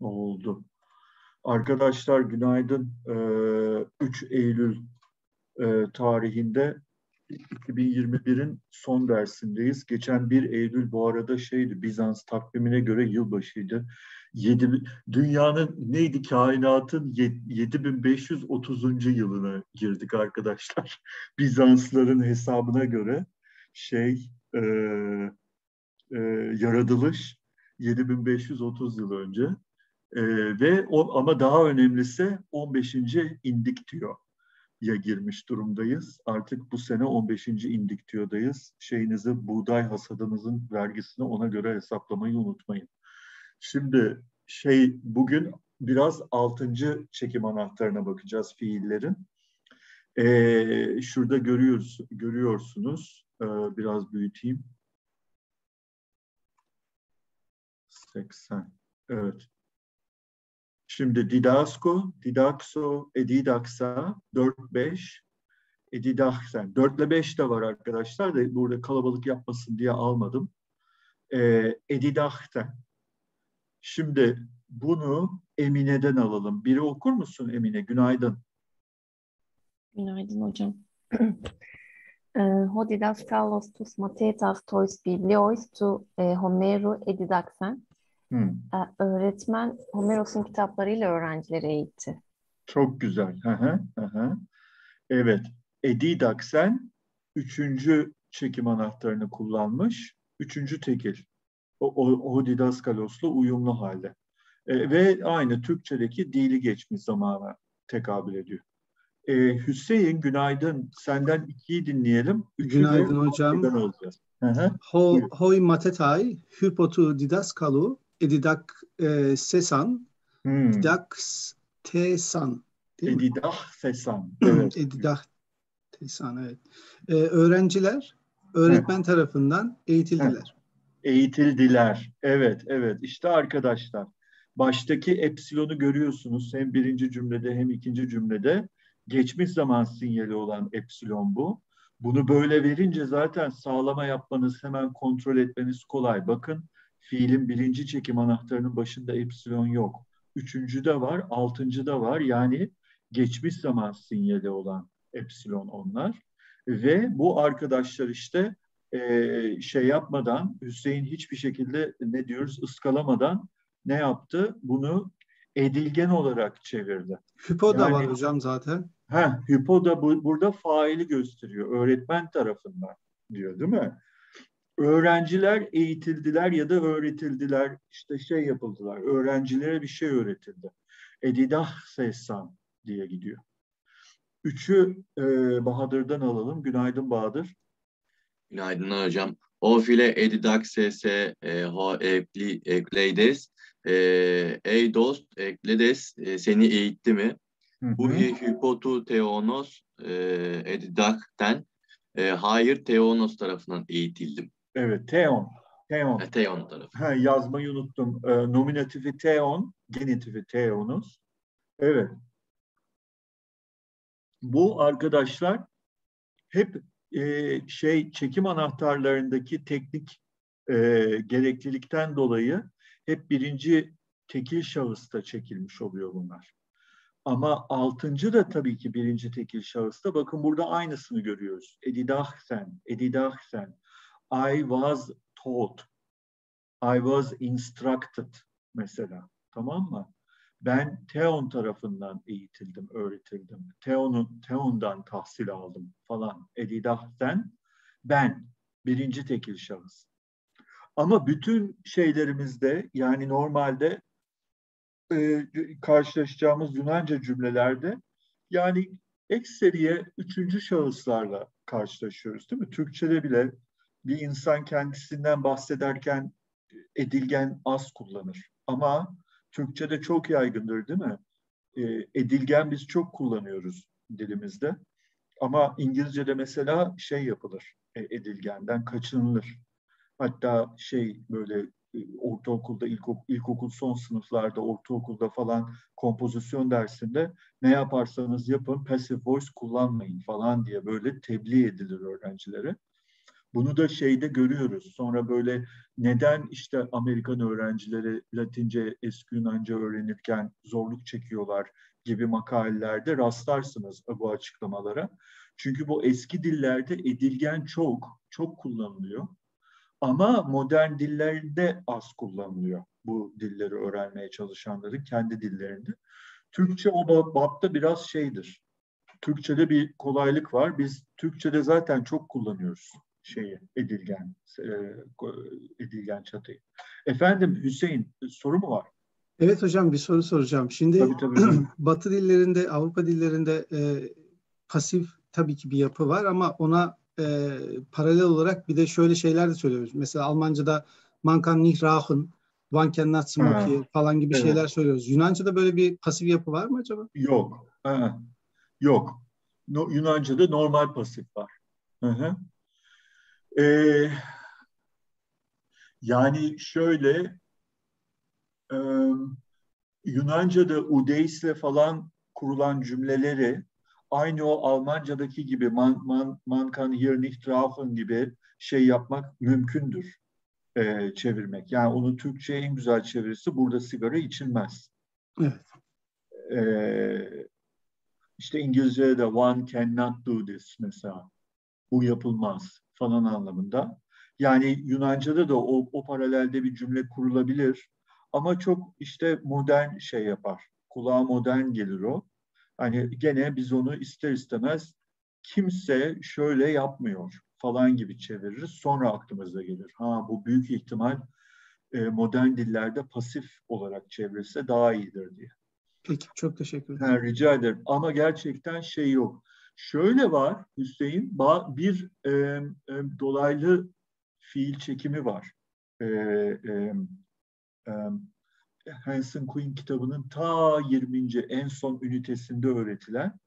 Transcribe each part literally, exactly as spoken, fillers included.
Oldu. Arkadaşlar günaydın. Ee, üç Eylül e, tarihinde iki bin yirmi birin son dersindeyiz. Geçen bir Eylül bu arada şeydi, Bizans takvimine göre yılbaşıydı. yedi, dünyanın neydi, kainatın yedi bin beş yüz otuzuncu yılına girdik arkadaşlar. Bizansların hesabına göre şey e, e, yaratılış yedi bin beş yüz otuz yıl önce. Ee, ve o, ama daha önemlisi on beşinci indiktüyo ya girmiş durumdayız. Artık bu sene on beşinci indiktüyodayız. Şeyinizi, buğday hasadınızın vergisini ona göre hesaplamayı unutmayın. Şimdi şey bugün biraz altıncı çekim anahtarına bakacağız fiillerin. Ee, şurada görüyoruz, görüyorsunuz. Ee, biraz büyüteyim. seksen. Evet. Şimdi didasko, didakso, edidaksa, dört beş, edidaksen. dört ile beş de var arkadaşlar da burada kalabalık yapmasın diye almadım. Ee, edidakten. Şimdi bunu Emine'den alalım. Biri okur musun Emine? Günaydın. Günaydın hocam. Ho didaskalos tus matetas tois bibliois tu Homeru edidaksen. Hmm. Öğretmen Homeros'un kitaplarıyla öğrencileri eğitti. Çok güzel. Hı hı, hı hı. Evet. Edidaksen üçüncü çekim anahtarını kullanmış. Üçüncü tekil. O, o, o didaskalosla uyumlu halde. E, ve aynı Türkçedeki dili geçmiş zamana tekabül ediyor. E, Hüseyin günaydın. Senden ikiyi dinleyelim. Üçü Günaydın de hocam. alacağız. Hı hı. Ho, hoi matetai, hypotu didaskalu, edidak e, sesan, Hmm. didax tesan. Değil mi? Edidah sesan. Evet. Edidak tesan, evet. E, öğrenciler öğretmen Heh. tarafından eğitildiler. Heh. Eğitildiler. Evet, evet. İşte arkadaşlar. Baştaki epsilonu görüyorsunuz. Hem birinci cümlede hem ikinci cümlede. Geçmiş zaman sinyali olan epsilon bu. Bunu böyle verince zaten sağlama yapmanız, hemen kontrol etmeniz kolay. Bakın fiilin birinci çekim anahtarının başında epsilon yok. Üçüncü de var, altıncı da var. Yani geçmiş zaman sinyali olan epsilon onlar. Ve bu arkadaşlar işte e, şey yapmadan, Hüseyin hiçbir şekilde ne diyoruz ıskalamadan ne yaptı? Bunu edilgen olarak çevirdi. Hypo yani, da var hocam zaten. Ha, hypo da bu, burada faili gösteriyor. Öğretmen tarafından diyor değil mi? Öğrenciler eğitildiler ya da öğretildiler. İşte şey yapıldılar. Öğrencilere bir şey öğretildi. Edidah sesan diye gidiyor. Üçü e, Bahadır'dan alalım. Günaydın Bahadır. Günaydın hocam. O file edidak sese ho ekli ekleides ey dost ekledes seni eğitti mi? Bu hypotu teonos edidakten hayır teonos tarafından eğitildim. Evet, teon. Teon. E, teon tarafı. Ha, yazmayı unuttum. E, nominatifi teon, genitifi teonus. Evet. Bu arkadaşlar hep e, şey çekim anahtarlarındaki teknik e, gereklilikten dolayı hep birinci tekil şahısta çekilmiş oluyor bunlar. Ama altıncı da tabii ki birinci tekil şahısta. Bakın burada aynısını görüyoruz. Edidahsen, edidahsen. I was taught. I was instructed mesela. Tamam mı? Ben Theon tarafından eğitildim, öğretildim. Theon'un Theon'dan tahsil aldım falan. Edidahsen ben birinci tekil şahıs. Ama bütün şeylerimizde yani normalde e, karşılaşacağımız Yunanca cümlelerde yani ekseriye üçüncü şahıslarla karşılaşıyoruz değil mi? Türkçe'de bile bir insan kendisinden bahsederken edilgen az kullanır. Ama Türkçe'de çok yaygındır değil mi? E, edilgen biz çok kullanıyoruz dilimizde. Ama İngilizce'de mesela şey yapılır, e, edilgenden kaçınılır. Hatta şey böyle ortaokulda, ilkokul, ilkokul son sınıflarda, ortaokulda falan kompozisyon dersinde ne yaparsanız yapın passive voice kullanmayın falan diye böyle tebliğ edilir öğrencilere. Bunu da şeyde görüyoruz. Sonra böyle neden işte Amerikan öğrencileri Latince, eski Yunanca öğrenirken zorluk çekiyorlar gibi makalelerde rastlarsınız bu açıklamalara. Çünkü bu eski dillerde edilgen çok, çok kullanılıyor. Ama modern dillerde az kullanılıyor bu dilleri öğrenmeye çalışanların kendi dillerinde. Türkçe o bapta biraz şeydir. Türkçe'de bir kolaylık var. Biz Türkçe'de zaten çok kullanıyoruz şeyi, edilgen, edilgen çatıyı. Efendim Hüseyin, soru mu var? Evet hocam, bir soru soracağım. Şimdi Tabii, tabii. Batı dillerinde, Avrupa dillerinde e, pasif tabii ki bir yapı var ama ona e, paralel olarak bir de şöyle şeyler de söylüyoruz. Mesela Almanca'da man kann nicht rauchen, one cannot smoke Ha, falan gibi evet. şeyler söylüyoruz. Yunanca'da böyle bir pasif yapı var mı acaba? Yok. Ha, yok. No, Yunanca'da normal pasif var. Hı hı. Ee, yani şöyle e, Yunanca'da udeisle falan kurulan cümleleri aynı o Almanca'daki gibi man, man, man kann hier nicht rauchen gibi şey yapmak mümkündür. E, çevirmek. Yani onu Türkçe'ye en güzel çevirisi burada sigara içilmez. Evet. E, işte İngilizce'de de one cannot do this mesela. Bu yapılmaz falan anlamında. Yani Yunanca'da da o, o paralelde bir cümle kurulabilir. Ama çok işte modern şey yapar. Kulağa modern gelir o. Hani gene biz onu ister istemez kimse şöyle yapmıyor falan gibi çeviririz. Sonra aklımıza gelir. Ha bu büyük ihtimal e, modern dillerde pasif olarak çevrilse daha iyidir diye. Peki, çok teşekkür ederim. Ha, rica ederim. Ama gerçekten şey yok. Şöyle var Hüseyin, bir e, e, dolaylı fiil çekimi var. E, e, e, Hansen Quinn kitabının ta yirminci en son ünitesinde öğretilen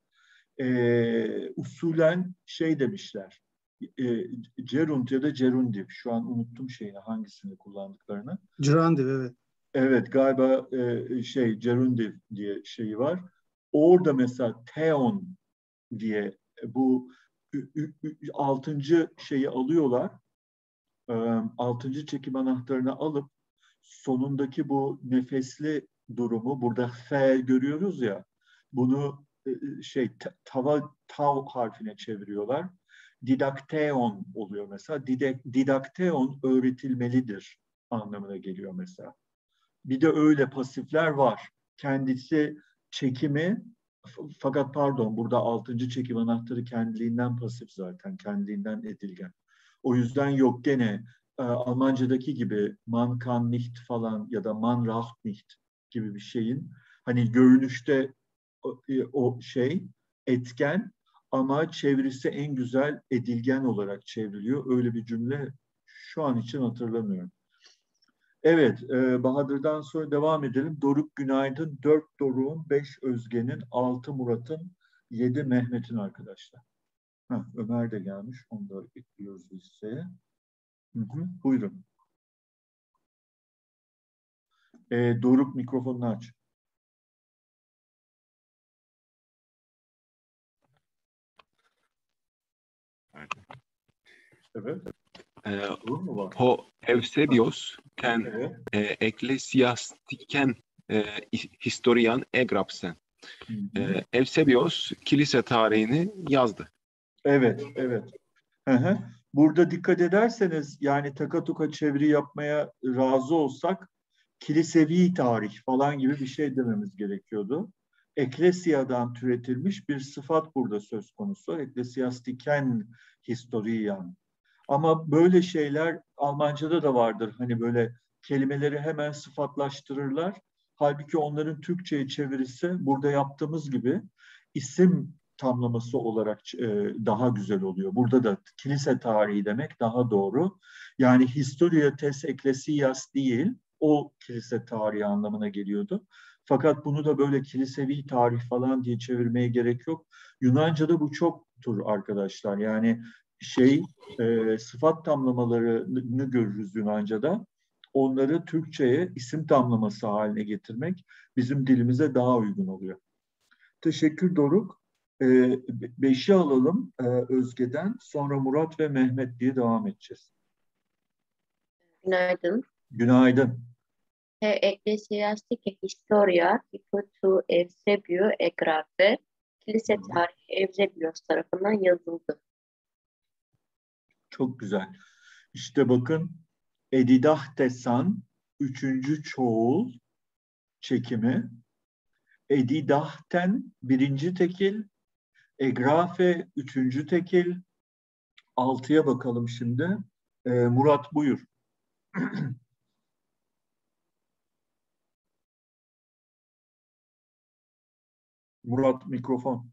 e, usulen şey demişler. E, gerund ya da gerundiv. Şu an unuttum şeyini, hangisini kullandıklarını. Gerundiv, evet. Evet, galiba e, şey gerundiv diye şeyi var. Orada mesela theon diye bu ü, ü, ü, altıncı şeyi alıyorlar. E, altıncı çekim anahtarını alıp sonundaki bu nefesli durumu burada f görüyoruz ya. Bunu e, şey tava tav harfine çeviriyorlar. Didakteon oluyor mesela. Didek, didakteon öğretilmelidir anlamına geliyor mesela. Bir de öyle pasifler var. Kendisi çekimi fakat pardon burada altıncı çekim anahtarı kendiliğinden pasif zaten. Kendiliğinden edilgen. O yüzden yok gene e, Almanca'daki gibi man kann nicht falan ya da man raucht nicht gibi bir şeyin hani görünüşte o, o şey etken ama çevirisi en güzel edilgen olarak çevriliyor. Öyle bir cümle şu an için hatırlamıyorum. Evet, e, Bahadır'dan sonra devam edelim. Doruk günaydın. Dört Doruk'un, beş Özge'nin, altı Murat'ın, yedi Mehmet'in arkadaşlar. Heh, Ömer de gelmiş. Onu da ekliyoruz listeye. Hı hı, buyurun. E, Doruk mikrofonunu aç. Evet. Doğru mu var? Po Eusebios ten Evet. e, eklesiastiken e, historian egrapsen. E, Eusebios kilise tarihini yazdı. Evet, evet. Hı hı. Burada dikkat ederseniz yani takatuka çeviri yapmaya razı olsak kilisevi tarih falan gibi bir şey dememiz gerekiyordu. Eklesiyadan türetilmiş bir sıfat burada söz konusu. Eklesiastiken historian. Ama böyle şeyler Almanca'da da vardır. Hani böyle kelimeleri hemen sıfatlaştırırlar. Halbuki onların Türkçe'ye çevirisi burada yaptığımız gibi isim tamlaması olarak e, daha güzel oluyor. Burada da kilise tarihi demek daha doğru. Yani Historia tes ecclesias değil, o kilise tarihi anlamına geliyordu. Fakat bunu da böyle kilisevi tarih falan diye çevirmeye gerek yok. Yunanca'da bu çoktur arkadaşlar. Yani şey e, sıfat tamlamalarını görürüz Yunanca'da. Onları Türkçe'ye isim tamlaması haline getirmek bizim dilimize daha uygun oluyor. Teşekkür Doruk. E, be- beşi alalım e, Özge'den. Sonra Murat ve Mehmet diye devam edeceğiz. Günaydın. Günaydın. He Ecclesiastica Historia Hipotu Eusebio e Grafe Kilise Hı hı. tarihi Evsebios tarafından yazıldı. Çok güzel. İşte bakın Edidachtesan üçüncü çoğul çekimi. Edidahten birinci tekil. Egrafe üçüncü tekil. Altıya bakalım şimdi. Ee, Murat buyur. Murat mikrofon.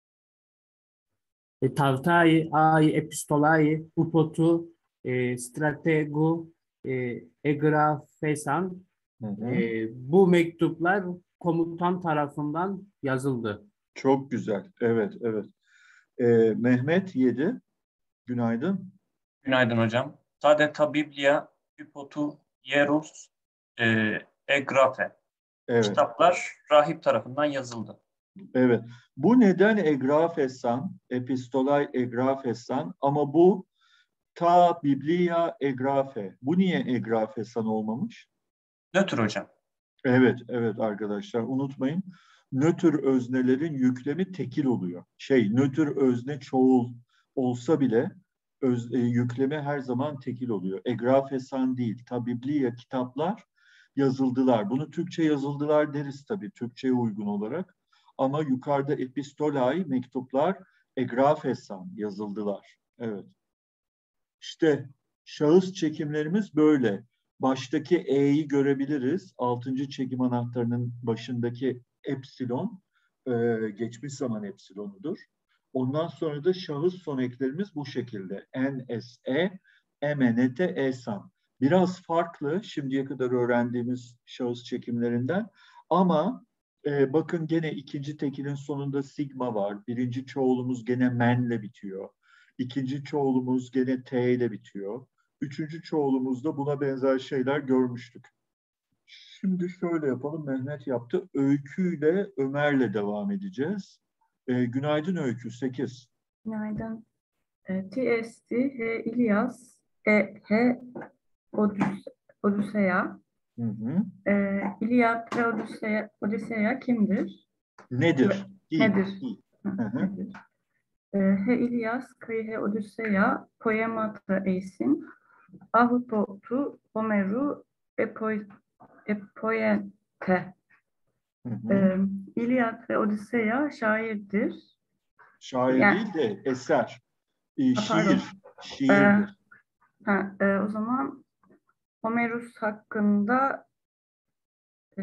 E, Tavtai ai epistolai upotu e, strategu e, egrafesan. Hı hı. E, bu mektuplar komutan tarafından yazıldı. Çok güzel. Evet, evet. Ee, Mehmet yedi. Günaydın. Günaydın hocam. Tadeta Biblia Hypotu Hierus e, Egrafe. Evet. Kitaplar rahip tarafından yazıldı. Evet. Bu neden egrafesan, epistolay egrafesan ama bu ta Biblia egrafe. Bu niye egrafesan olmamış? Nötr hocam. Evet, evet arkadaşlar unutmayın. Nötr öznelerin yüklemi tekil oluyor. Şey, nötr özne çoğul olsa bile öz, e, yüklemi her zaman tekil oluyor. Egrafesan değil. Ta Biblia kitaplar yazıldılar. Bunu Türkçe yazıldılar deriz tabii Türkçe'ye uygun olarak. Ama yukarıda epistolay, mektuplar egrafesan yazıldılar. Evet. İşte şahıs çekimlerimiz böyle. Baştaki E'yi görebiliriz. Altıncı çekim anahtarının başındaki epsilon, e, geçmiş zaman epsilonudur. Ondan sonra da şahıs son eklerimiz bu şekilde. N S E, M N T, E-san. Biraz farklı şimdiye kadar öğrendiğimiz şahıs çekimlerinden. Ama e, bakın gene ikinci tekilin sonunda sigma var. Birinci çoğulumuz gene menle bitiyor. İkinci çoğulumuz gene T ile bitiyor. Üçüncü çoğulumuzda buna benzer şeyler görmüştük. Şimdi şöyle yapalım. Mehmet yaptı. Öyküyle Ömer'le devam edeceğiz. Ee, günaydın Öykü. sekiz. Günaydın. E, T S T H İlyas E H Odüs- Odüseya. Hı hı. E, İlyad ve Odüseya, Odüseya kimdir? Nedir? Ve- Değil. Nedir? Değil. Hı, Hı hı. nedir? E, He İlyas, Kıyı He Odüseya, Poemata Eisin, Ahupotu, Homeru, Epoy, Epoyente. Hı hı. E, İlyad ve Odüseya şairdir. Şair Yani, değil de eser. Ee, ha, pardon. şiir. Şiirdir. E, ha, e, o zaman Homerus hakkında e,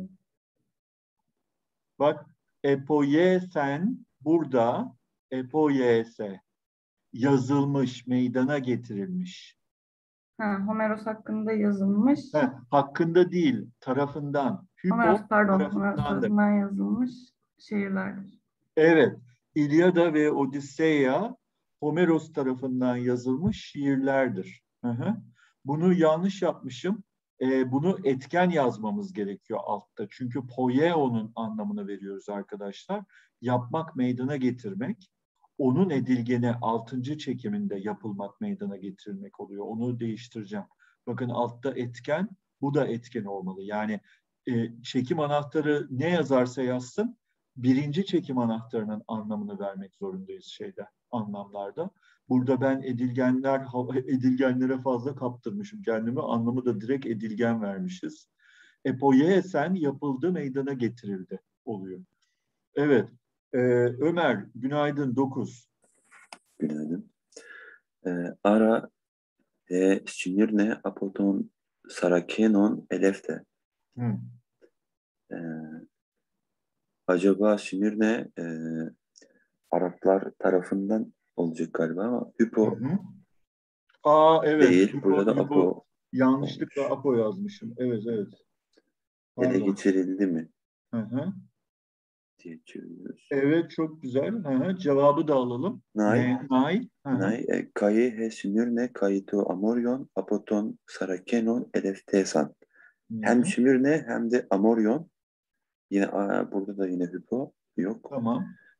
Bak epoyesen burada epoyese yazılmış, meydana getirilmiş. ha, Homeros hakkında yazılmış. Heh, hakkında değil, tarafından. Homeros Hüpo pardon, Homeros tarafındandır. tarafından yazılmış şiirlerdir. Evet, İlyada ve Odisseya Homeros tarafından yazılmış şiirlerdir. Hı hı. Bunu yanlış yapmışım. Ee, bunu etken yazmamız gerekiyor altta. Çünkü poieo'nun anlamını veriyoruz arkadaşlar. Yapmak, meydana getirmek. Onun edilgeni altıncı çekiminde yapılmak, meydana getirmek oluyor. Onu değiştireceğim. Bakın altta etken, bu da etken olmalı. Yani e, çekim anahtarı ne yazarsa yazsın, birinci çekim anahtarının anlamını vermek zorundayız şeyde, anlamlarda. Burada ben edilgenler edilgenlere fazla kaptırmışım kendimi. Anlamı da direkt edilgen vermişiz. Epoyesen yapıldı, meydana getirildi oluyor. Evet. Ee, Ömer, günaydın. dokuz. Günaydın. Ee, ara e sinirne apoton sarakenon elefte. Hı. Ee, acaba Sinirne e, Araplar tarafından olacak galiba ama Hı Hüpo hı. Aa evet. değil. Hüpo, Burada da Hüpo. Apo Yanlışlıkla olmuş. Apo yazmışım. Evet, evet. Ele Pardon. geçirildi mi Hı hı. diye çeviriyoruz. Evet, çok güzel. Hı hı. Cevabı da alalım. Nay, Ne? Nay. Hı hı. nay, e, kayi he Sinirne kayito amoryon apoton sarakenon eleftesan. Hı Hem hı. Sinirne hem de amoryon. Yine a, burada da yine Hüpo yok. Tamam.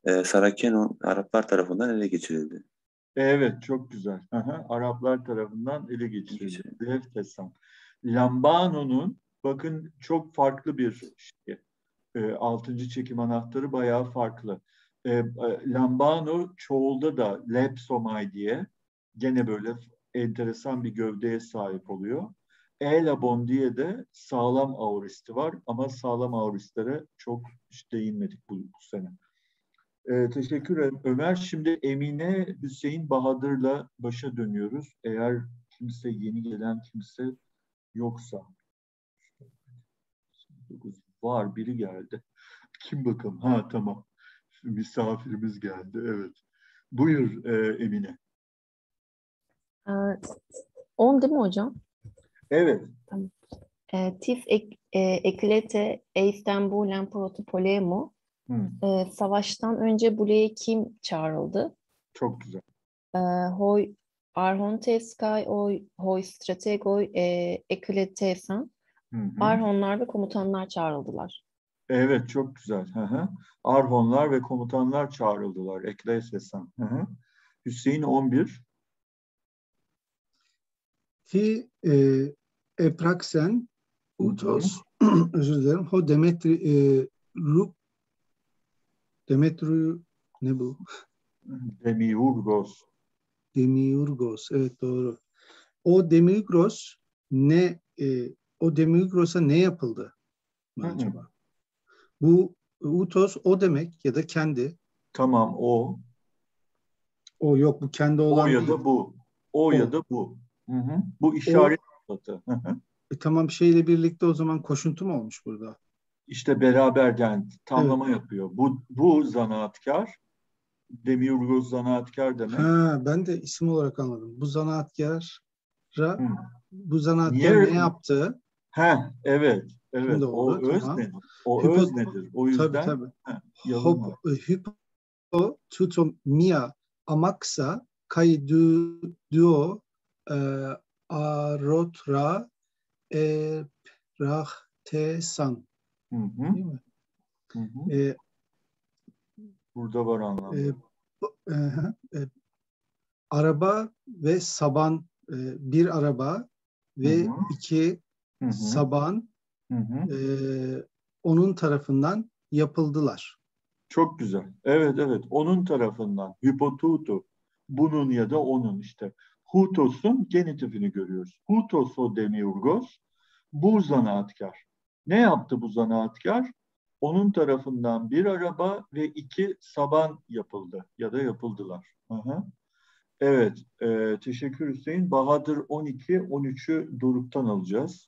e, Sarakenon Araplar tarafından ele geçirildi. Evet, çok güzel. Aha, Araplar tarafından ele geçirildi. Geçirildi. Deftesan. Lambano'nun bakın çok farklı bir şey. E, altıncı çekim anahtarı bayağı farklı. E, e, Lambano çoğulda da lepsomai diye gene böyle enteresan bir gövdeye sahip oluyor. Elabon diye de sağlam auristi var ama sağlam auristlere çok hiç değinmedik bu, bu sene. Ee, teşekkür ederim Ömer. Şimdi Emine Hüseyin Bahadır'la başa dönüyoruz. Eğer kimse yeni gelen kimse yoksa. Var, biri geldi. Kim bakalım? Ha tamam. Misafirimiz geldi. Evet. Buyur e, Emine. on değil mi hocam? Evet. Tamam. E, tif ek, e, eklete eisten bulen protopolemu. E, savaştan önce buraya kim çağrıldı? Çok güzel. E, hoy Arhonteskay oy hoy strategoy e, ekletesan. Arhonlar ve komutanlar çağrıldılar. Evet, çok güzel. Hı hı. Arhonlar ve komutanlar çağrıldılar. Ekletesan. Hı hı. Hüseyin on bir. Ti e, epraksen utos özür dilerim. Ho Demetri e, Ru Demetru ne bu? Demiurgos. Demiurgos. Evet doğru. O Demiurgos ne e, o Demiurgos'a ne yapıldı mı Hı hı. acaba? Bu utos o demek ya da kendi. Tamam o. O yok bu kendi O olan ya değil. da bu. O, O. ya da bu. Hı hı. Bu işaret sıfatı. Hı hı. E, tamam şeyle birlikte o zaman koşuntu mu olmuş burada? İşte beraberden tamlama yapıyor. Bu bu zanaatkar, Demiurgos zanaatkar demek. Ha, ben de isim olarak anladım. Bu zanaatkara Hı. bu zanaatkar Niye? ne yaptı? Ha, evet, evet. Şimdi O oldu, öz tamam. nedir? O Hypo, öz nedir? O tabii yüzden tabii. heh, Hop, yazılmadı. hypo tuto mia amaksa kai du duo e, arotra e rahte-san. Hı hı. Değil mi? Hı hı. E, Burada var anlamda. e, e, e, araba ve saban e, bir araba ve Hı hı. iki Hı hı. saban Hı hı. e, onun tarafından yapıldılar. Çok güzel. Evet, evet. Onun tarafından. Hypotutu. Bunun ya da onun işte. Hutos'un genitifini görüyoruz. Hutos o demiurgos. Bu zanaatkar. Ne yaptı bu zanaatkar? Onun tarafından bir araba ve iki saban yapıldı ya da yapıldılar. Hı hı. Evet. E, teşekkür Hüseyin. Bahadır on iki, on üçü Doruk'tan alacağız.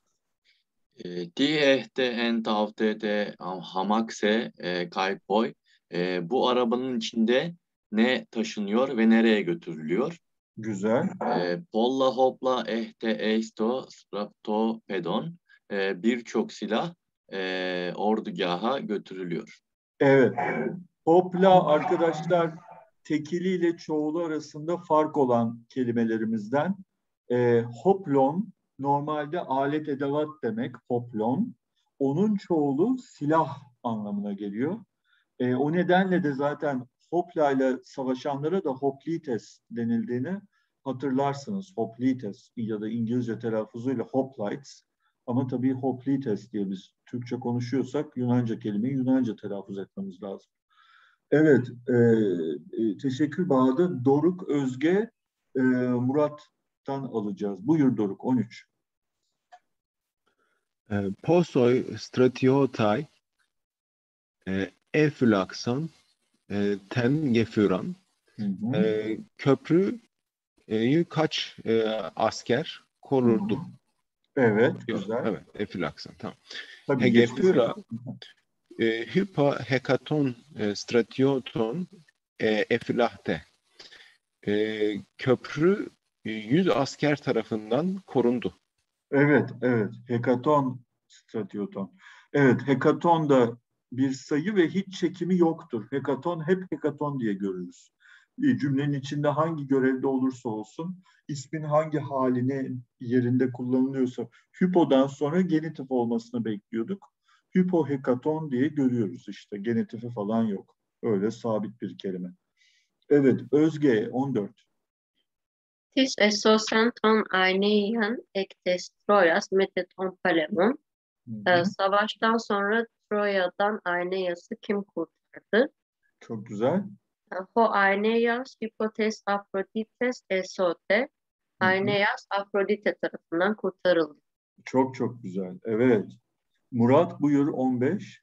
Ti ehte en tavtete hamakse kayboy. E, bu arabanın içinde ne taşınıyor ve nereye götürülüyor? Güzel. E, Polla hopla ehte eisto strapto pedon. E, birçok silah e, ordugaha götürülüyor. Evet. Hopla arkadaşlar tekiliyle çoğulu arasında fark olan kelimelerimizden. E, hoplon normalde alet edevat demek hoplon. Onun çoğulu silah anlamına geliyor. E, o nedenle de zaten hopla ile savaşanlara da hoplites denildiğini hatırlarsınız. Hoplites ya da İngilizce telaffuzuyla hoplites. Ama tabii hoplites diye biz Türkçe konuşuyorsak Yunanca kelimeyi Yunanca telaffuz etmemiz lazım. Evet, e, e, teşekkür Bahadır. Doruk Özge e, Murat'tan alacağız. Buyur Doruk, on üç. E, Posoy stratiyotay e, efülaksan e, ten gefüran e, köprüyü kaç e, asker korurdu? Evet, Yok, güzel. evet, efülaksan tamam. Tabii Hegefyra e, hypa hekaton e, stratioton e, efilahte. E, köprü e, yüz asker tarafından korundu. Evet, evet. Hekaton stratioton. Evet, hekaton da bir sayı ve hiç çekimi yoktur. Hekaton hep hekaton diye görürüz. E, cümlenin içinde hangi görevde olursa olsun, ismin hangi haline yerinde kullanılıyorsa, hypo'dan sonra genitif olmasını bekliyorduk. Hypo hekaton diye görüyoruz işte. Genitifi falan yok. Öyle sabit bir kelime. Evet, Özge on dört. Tis esosen ton aineien ektes Troyas meteton Palemon. Ee, savaştan sonra Troya'dan Aeneas'ı kim kurtardı? Çok güzel. Ho Aeneas hipotes Afrodites esote. Aeneas Afrodite tarafından kurtarıldı. Çok çok güzel. Evet. Murat buyur on beş.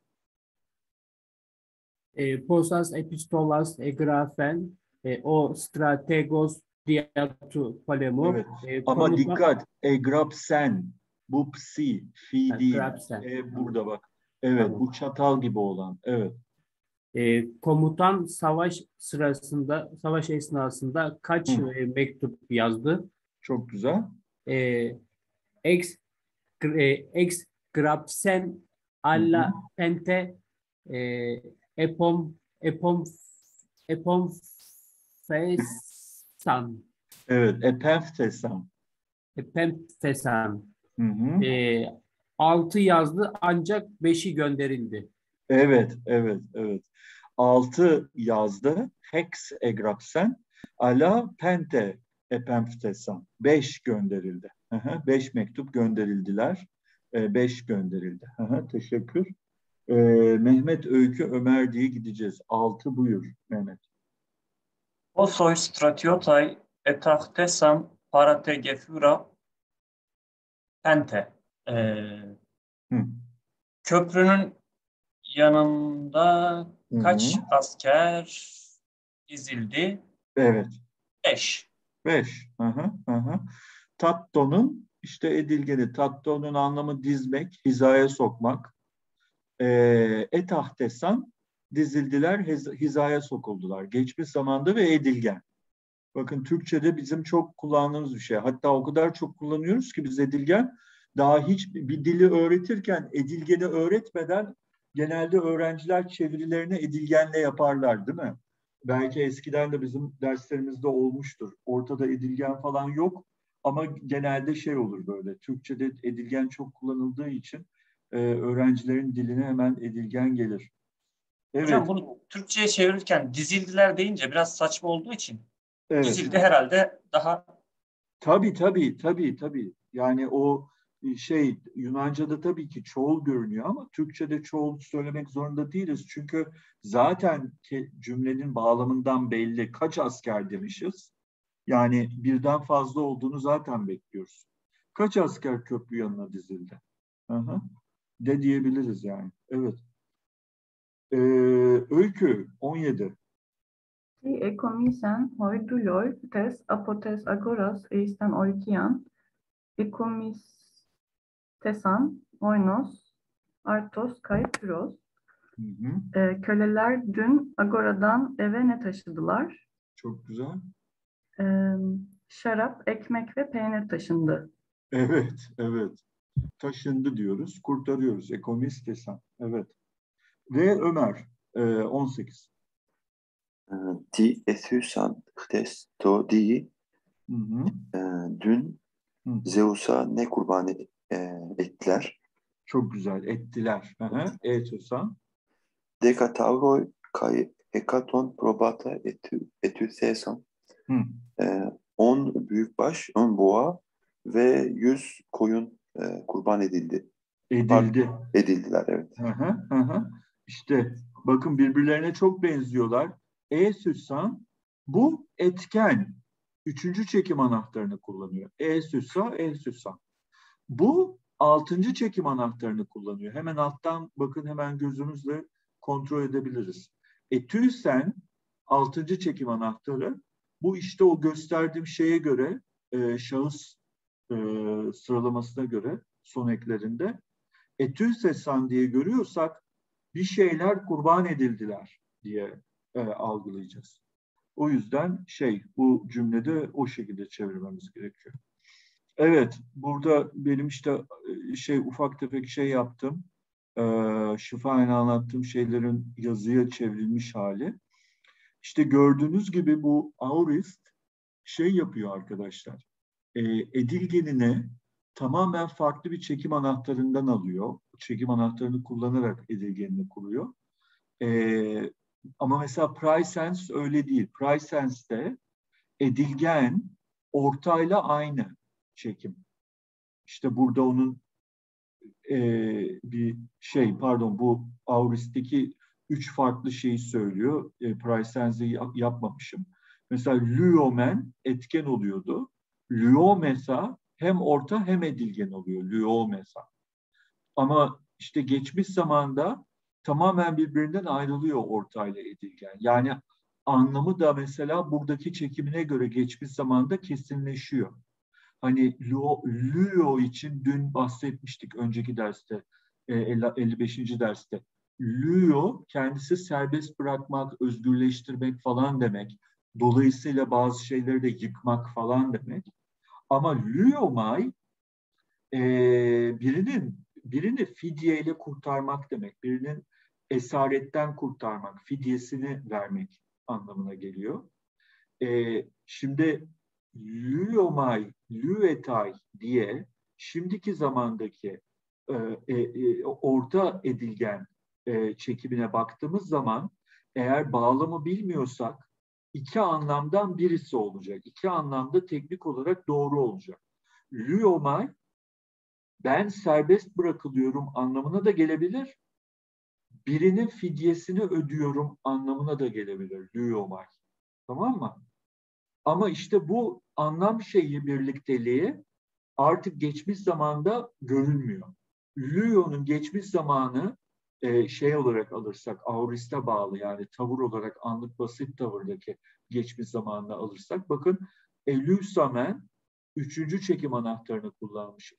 E, posas epistolas egrafen e, o strategos diatu polemo. Evet. E, Ama komutan- dikkat. Egrapsen. Bu psi. Fi Ha, değil. grapsen. E, burada bak. Evet. Tamam. Bu çatal gibi olan. Evet. E, komutan savaş sırasında, savaş esnasında kaç Hı. e, mektup yazdı? Çok güzel. E, ex e, ex grapsen alla Hı hı. pente e, epom epom epom fesan Evet. Epemftesan. epem fesan Hı hı. e, altı yazdı ancak beşi gönderildi. Evet. Evet. Evet. Altı yazdı. Hex egrapsen. Ala pente epemftesan. Beş gönderildi. Hı hı. Beş mektup gönderildiler. E, beş gönderildi. Hı hı. Teşekkür. Ee, Mehmet Öykü Ömer diye gideceğiz. Altı buyur Mehmet. Osoi stratiotai etachtesam parategefura pente. Ee, Hı. köprünün yanında Hı kaç hı. asker dizildi? Evet. Beş. Beş. Hı hı. Hı hı. Tatto'nun işte edilgeni. Tatto'nun anlamı dizmek, hizaya sokmak. Ee, etahdesan dizildiler, hiz- hizaya sokuldular. Geçmiş zamanda ve edilgen. Bakın Türkçe'de bizim çok kullandığımız bir şey. Hatta o kadar çok kullanıyoruz ki biz edilgen daha hiç bir dili öğretirken edilgeni öğretmeden genelde öğrenciler çevirilerini edilgenle yaparlar değil mi? Belki eskiden de bizim derslerimizde olmuştur. Ortada edilgen falan yok ama genelde şey olur böyle. Türkçe'de edilgen çok kullanıldığı için e, öğrencilerin diline hemen edilgen gelir. Evet. Hocam bunu Türkçe'ye çevirirken dizildiler deyince biraz saçma olduğu için Evet. dizildi herhalde daha Tabii tabii tabii tabii. Yani o şey Yunanca'da tabii ki çoğul görünüyor ama Türkçe'de çoğul söylemek zorunda değiliz. Çünkü zaten ki cümlenin bağlamından belli kaç asker demişiz. Yani birden fazla olduğunu zaten bekliyoruz. Kaç asker köprü yanına dizildi? Hı hı. De diyebiliriz yani. Evet. Ee, Öykü on yedi. Ti ekomisen hoi duloi tes apotes agoras eisten oikian ekomistesan oinos artos kai pyros. Hı hı. Ee, köleler dün agoradan eve ne taşıdılar? Çok güzel. Ee, şarap, ekmek ve peynir taşındı. Evet, evet. Taşındı diyoruz, kurtarıyoruz. Ekonomist desen. Evet. Ve Ömer e, on sekiz. Ti ethüsan hdes to di. Hı hı. E, dün Hı. Zeus'a ne kurban e, ettiler? Çok güzel. Ettiler. Hı hı. Etosan. Dekatavroi kai hekaton probata etü, etütheson. Hı. E, on büyükbaş, on boğa ve yüz koyun e, kurban edildi. Edildi. Edildiler, evet. Hı hı. Hı hı. İşte bakın birbirlerine çok benziyorlar. E-süsan bu etken. Üçüncü çekim anahtarını kullanıyor. E-süsa, E-süsan. Bu altıncı çekim anahtarını kullanıyor. Hemen alttan bakın hemen gözümüzle kontrol edebiliriz. Etüsen altıncı çekim anahtarı. Bu işte o gösterdiğim şeye göre e, şahıs e, sıralamasına göre son eklerinde etüsesan diye görüyorsak bir şeyler kurban edildiler diye e, algılayacağız. O yüzden şey bu cümlede o şekilde çevirmemiz gerekiyor. Evet, burada benim işte şey ufak tefek şey yaptım. Ee, şifayen anlattığım şeylerin yazıya çevrilmiş hali. İşte gördüğünüz gibi bu aorist şey yapıyor arkadaşlar. Ee, edilgenini tamamen farklı bir çekim anahtarından alıyor. Çekim anahtarını kullanarak edilgenini kuruyor. Ee, Ama mesela praesens öyle değil. Praesens'te edilgen ortayla aynı çekim. İşte burada onun e, bir şey, pardon, bu auristeki üç farklı şeyi söylüyor. E, praesens'i yapmamışım. Mesela lüomen etken oluyordu. Lüomesa hem orta hem edilgen oluyor. Lüomesa. Ama işte geçmiş zamanda tamamen birbirinden ayrılıyor ortayla edilgen. Yani anlamı da mesela buradaki çekimine göre geçmiş zamanda kesinleşiyor. Hani Luo, Luo için dün bahsetmiştik önceki derste, elli beşinci derste. Luo kendisi serbest bırakmak, özgürleştirmek falan demek. Dolayısıyla bazı şeyleri de yıkmak falan demek. Ama Luomai e, birinin birini fidyeyle kurtarmak demek. Birinin esaretten kurtarmak, fidyesini vermek anlamına geliyor. E, şimdi Lüomay, Lüetay diye şimdiki zamandaki e, e, orta edilgen e, çekimine baktığımız zaman eğer bağlamı bilmiyorsak iki anlamdan birisi olacak. İki anlamda teknik olarak doğru olacak. Lüomay ben serbest bırakılıyorum anlamına da gelebilir. Birinin fidyesini ödüyorum anlamına da gelebilir. Lüomay. Tamam mı? Ama işte bu anlam şeyi birlikteliği artık geçmiş zamanda görülmüyor. Lüo'nun geçmiş zamanı e, şey olarak alırsak, auriste bağlı yani tavır olarak anlık basit tavırdaki geçmiş zamanına alırsak, bakın Elüsamen üçüncü çekim anahtarını kullanmış.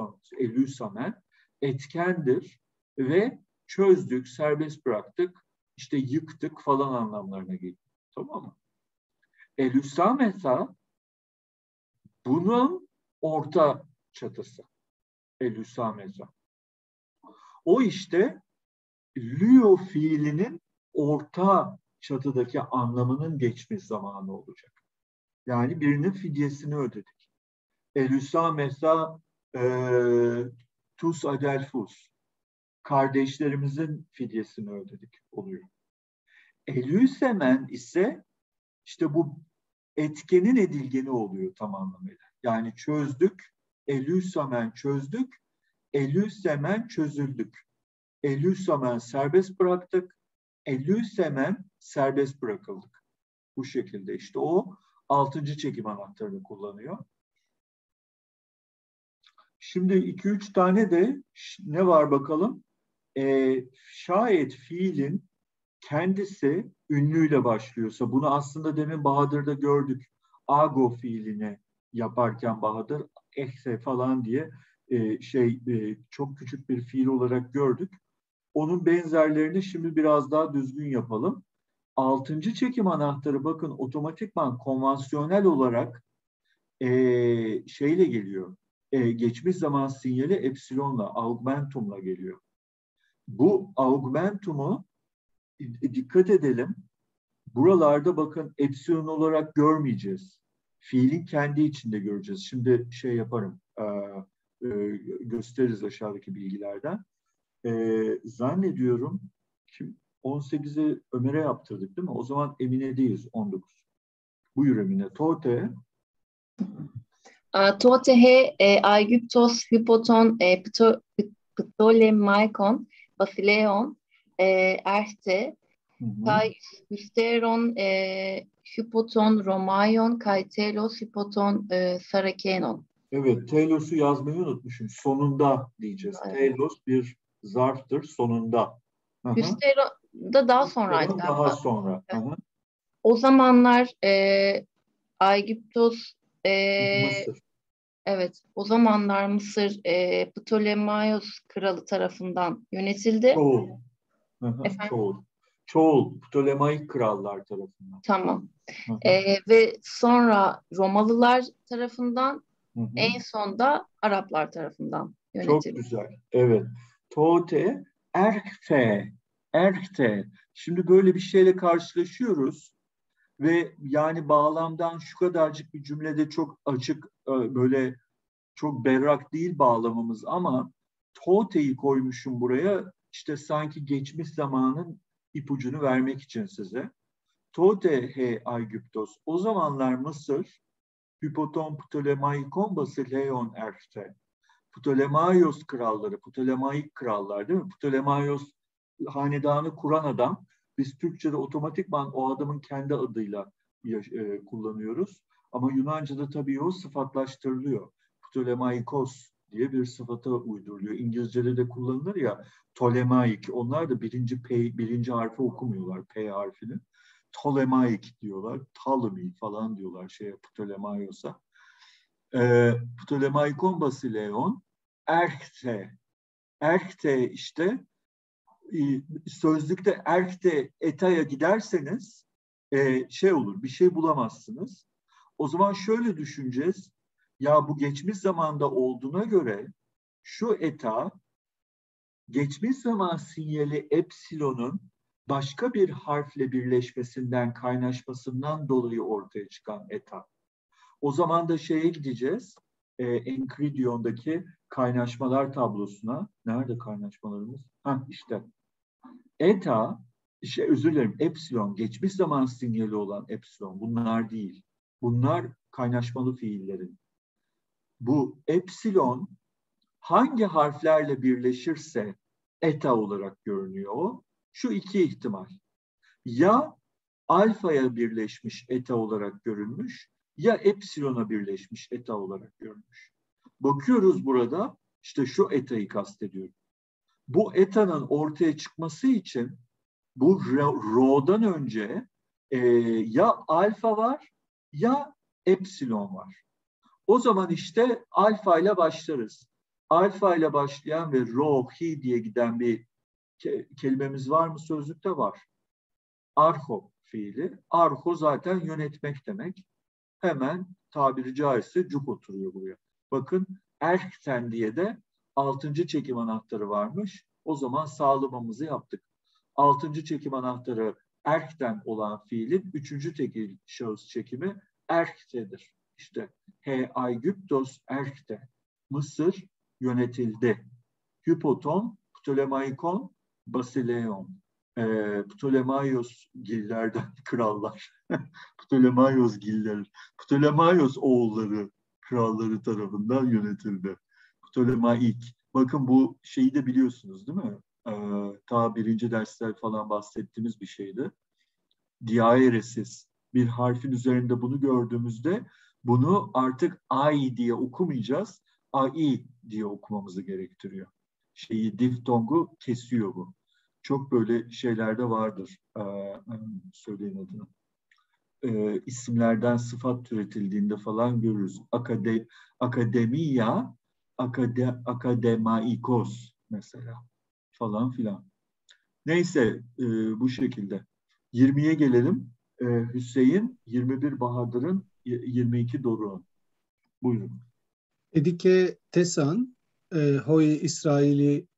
Elüsamen etkendir ve çözdük, serbest bıraktık, işte yıktık falan anlamlarına geliyor. Tamam mı? Elüsamesa bunun orta çatısı. Elüsamesa. O işte Lüo fiilinin orta çatıdaki anlamının geçmiş zamanı olacak. Yani birinin fidyesini ödedik. Elüsamesa e, tus adelfus. Kardeşlerimizin fidyesini ödedik oluyor. Elüsemen ise işte bu etkenin edilgeni oluyor tam anlamıyla. Yani çözdük, elüsamen çözdük, elüsemen çözüldük. Elüsamen serbest bıraktık, elüsemen serbest bırakıldık. Bu şekilde işte o altıncı çekim anahtarını kullanıyor. Şimdi iki üç tane de ne var bakalım? Ee, şayet fiilin kendisi ünlüyle başlıyorsa, bunu aslında demin Bahadır'da gördük. Ago fiilini yaparken Bahadır ehse falan diye e, şey e, çok küçük bir fiil olarak gördük. Onun benzerlerini şimdi biraz daha düzgün yapalım. Altıncı çekim anahtarı bakın otomatikman konvansiyonel olarak e, şeyle geliyor. E, geçmiş zaman sinyali epsilonla, augmentumla geliyor. Bu augmentumu dikkat edelim. Buralarda bakın epsilon olarak görmeyeceğiz. Fiilin kendi içinde göreceğiz. Şimdi şey yaparım, e, e, gösteririz aşağıdaki bilgilerden. E, zannediyorum ki on sekizi Ömer'e yaptırdık değil mi? O zaman Emine'deyiz on dokuz. Buyur Emine. Tote. Tote he Aegyptos, Hypoton, Ptolemaikon, Basileon, Erste, Kai Hysteron, Hypoton, Romaion, Kai Telos, Hypoton, Sarakenon. Evet, Telos'u yazmayı unutmuşum. Sonunda diyeceğiz. Evet. Telos bir zarftır sonunda. Hysteron da daha sonraydı galiba. Daha sonra. Evet. O zamanlar e, Aegyptos e, Mısır. Evet, o zamanlar Mısır e, Ptolemaios kralı tarafından yönetildi. Çoğul. Çoğul. Çoğul. Ptolemaik krallar tarafından. Tamam. E, ve sonra Romalılar tarafından, hı hı. En son da Araplar tarafından yönetildi. Çok güzel. Evet. Tote, erkte, erkte. Şimdi böyle bir şeyle karşılaşıyoruz. Ve yani bağlamdan şu kadarcık bir cümlede çok açık, böyle çok berrak değil bağlamamız ama tote'yi koymuşum buraya. İşte sanki geçmiş zamanın ipucunu vermek için size. Tote he Aegyptos. O zamanlar Mısır Hypoton Ptolemaikon Basileon Erchte. Ptolemaios kralları, Ptolemaik krallar değil mi? Ptolemaios hanedanı kuran adam. Biz Türkçe'de otomatikman o adamın kendi adıyla e, kullanıyoruz. Ama Yunanca'da tabii o sıfatlaştırılıyor. Ptolemaikos diye bir sıfata uyduruluyor. İngilizce'de de kullanılır ya, Ptolemaik. Onlar da birinci P, birinci harfi okumuyorlar, P harfini. Ptolemaik diyorlar, Ptolemy falan diyorlar şeye, Ptolemaios'a. E, Ptolemaikon Basileon Erchte. Erchte işte sözlükte Erchte Eta'ya giderseniz e, şey olur, bir şey bulamazsınız. O zaman şöyle düşüneceğiz. Ya bu geçmiş zamanda olduğuna göre şu eta geçmiş zaman sinyali epsilonun başka bir harfle birleşmesinden, kaynaşmasından dolayı ortaya çıkan eta. O zaman da şeye gideceğiz. E, Enchiridion kaynaşmalar tablosuna. Nerede kaynaşmalarımız? Ha işte. Eta, şey, özür dilerim, epsilon, geçmiş zaman sinyali olan epsilon. Bunlar değil. Bunlar kaynaşmalı fiillerin. Bu epsilon hangi harflerle birleşirse eta olarak görünüyor. Şu iki ihtimal. Ya alfaya birleşmiş eta olarak görünmüş, ya epsilona birleşmiş eta olarak görünmüş. Bakıyoruz burada, işte şu etayı kastediyorum. Bu eta'nın ortaya çıkması için bu rho'dan önce e, ya alfa var ya epsilon var. O zaman işte alfa ile başlarız. Alfa ile başlayan ve rho, hi diye giden bir ke- kelimemiz var mı sözlükte? Var. Arho fiili. Arho zaten yönetmek demek. Hemen tabiri caizse cuk oturuyor buraya. Bakın erkten diye de altıncı çekim anahtarı varmış. O zaman sağlamamızı yaptık. Altıncı çekim anahtarı erkten olan fiilin üçüncü tekil şahıs çekimi erktedir. İşte he Aegyptos erkte. Mısır yönetildi. Hypoton, Ptolemaikon, Basileon. Ee, Ptolemaios gillerden krallar. Ptolemaios giller. Ptolemaios oğulları kralları tarafından yönetildi. Ptolemaik. Bakın bu şeyi de biliyorsunuz değil mi? Ee, ta birinci dersler falan bahsettiğimiz bir şeydi. Diaeresis. Bir harfin üzerinde bunu gördüğümüzde bunu artık ai diye okumayacağız. Ai diye okumamızı gerektiriyor. Şeyi, diftongu kesiyor bu. Çok böyle şeylerde vardır. Ee, söyleyin adını. Ee, isimlerden sıfat türetildiğinde falan görürüz. Akade, akademiya, akade, akademaikos mesela falan filan. Neyse e, bu şekilde. yirmiye gelelim. Ee, Hüseyin, yirmi bir Bahadır'ın, yirmi iki Doruk'un. Buyurun. Edike Tesan, e, Hoy İsraili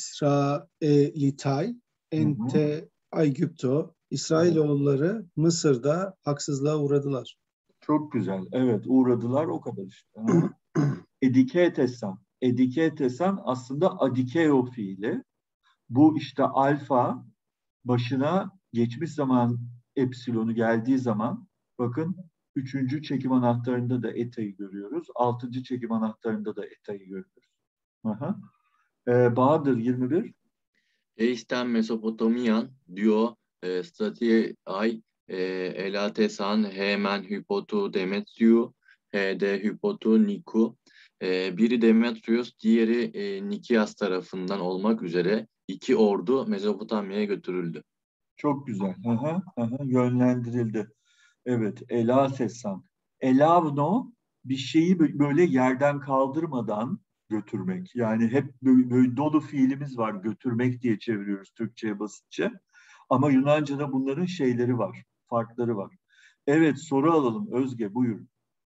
İsraelitay, Ente Aygüpto, İsrailoğulları Mısır'da haksızlığa uğradılar. Çok güzel. Evet, uğradılar o kadar işte. Edike Tesan. Edike Tesan aslında adikeo fiili. Bu işte alfa başına geçmiş zaman epsilonu geldiği zaman bakın üçüncü çekim anahtarında da eta'yı görüyoruz. Altıncı çekim anahtarında da eta'yı görüyoruz. Aha. Ee, Bahadır yirmi bir. Eisten Mesopotamian diyor e, stratiye ay e, elatesan hemen hypotu Demetriu he de hypotu Niku. E, biri Demetrius, diğeri e, Nikias tarafından olmak üzere iki ordu Mezopotamya'ya götürüldü. Çok güzel. Aha, aha, yönlendirildi. Evet, elatesan. Elavno bir şeyi böyle yerden kaldırmadan götürmek. Yani hep böyle, böyle dolu fiilimiz var. Götürmek diye çeviriyoruz Türkçe'ye basitçe. Ama Yunanca'da bunların şeyleri var. Farkları var. Evet, soru alalım. Özge buyurun.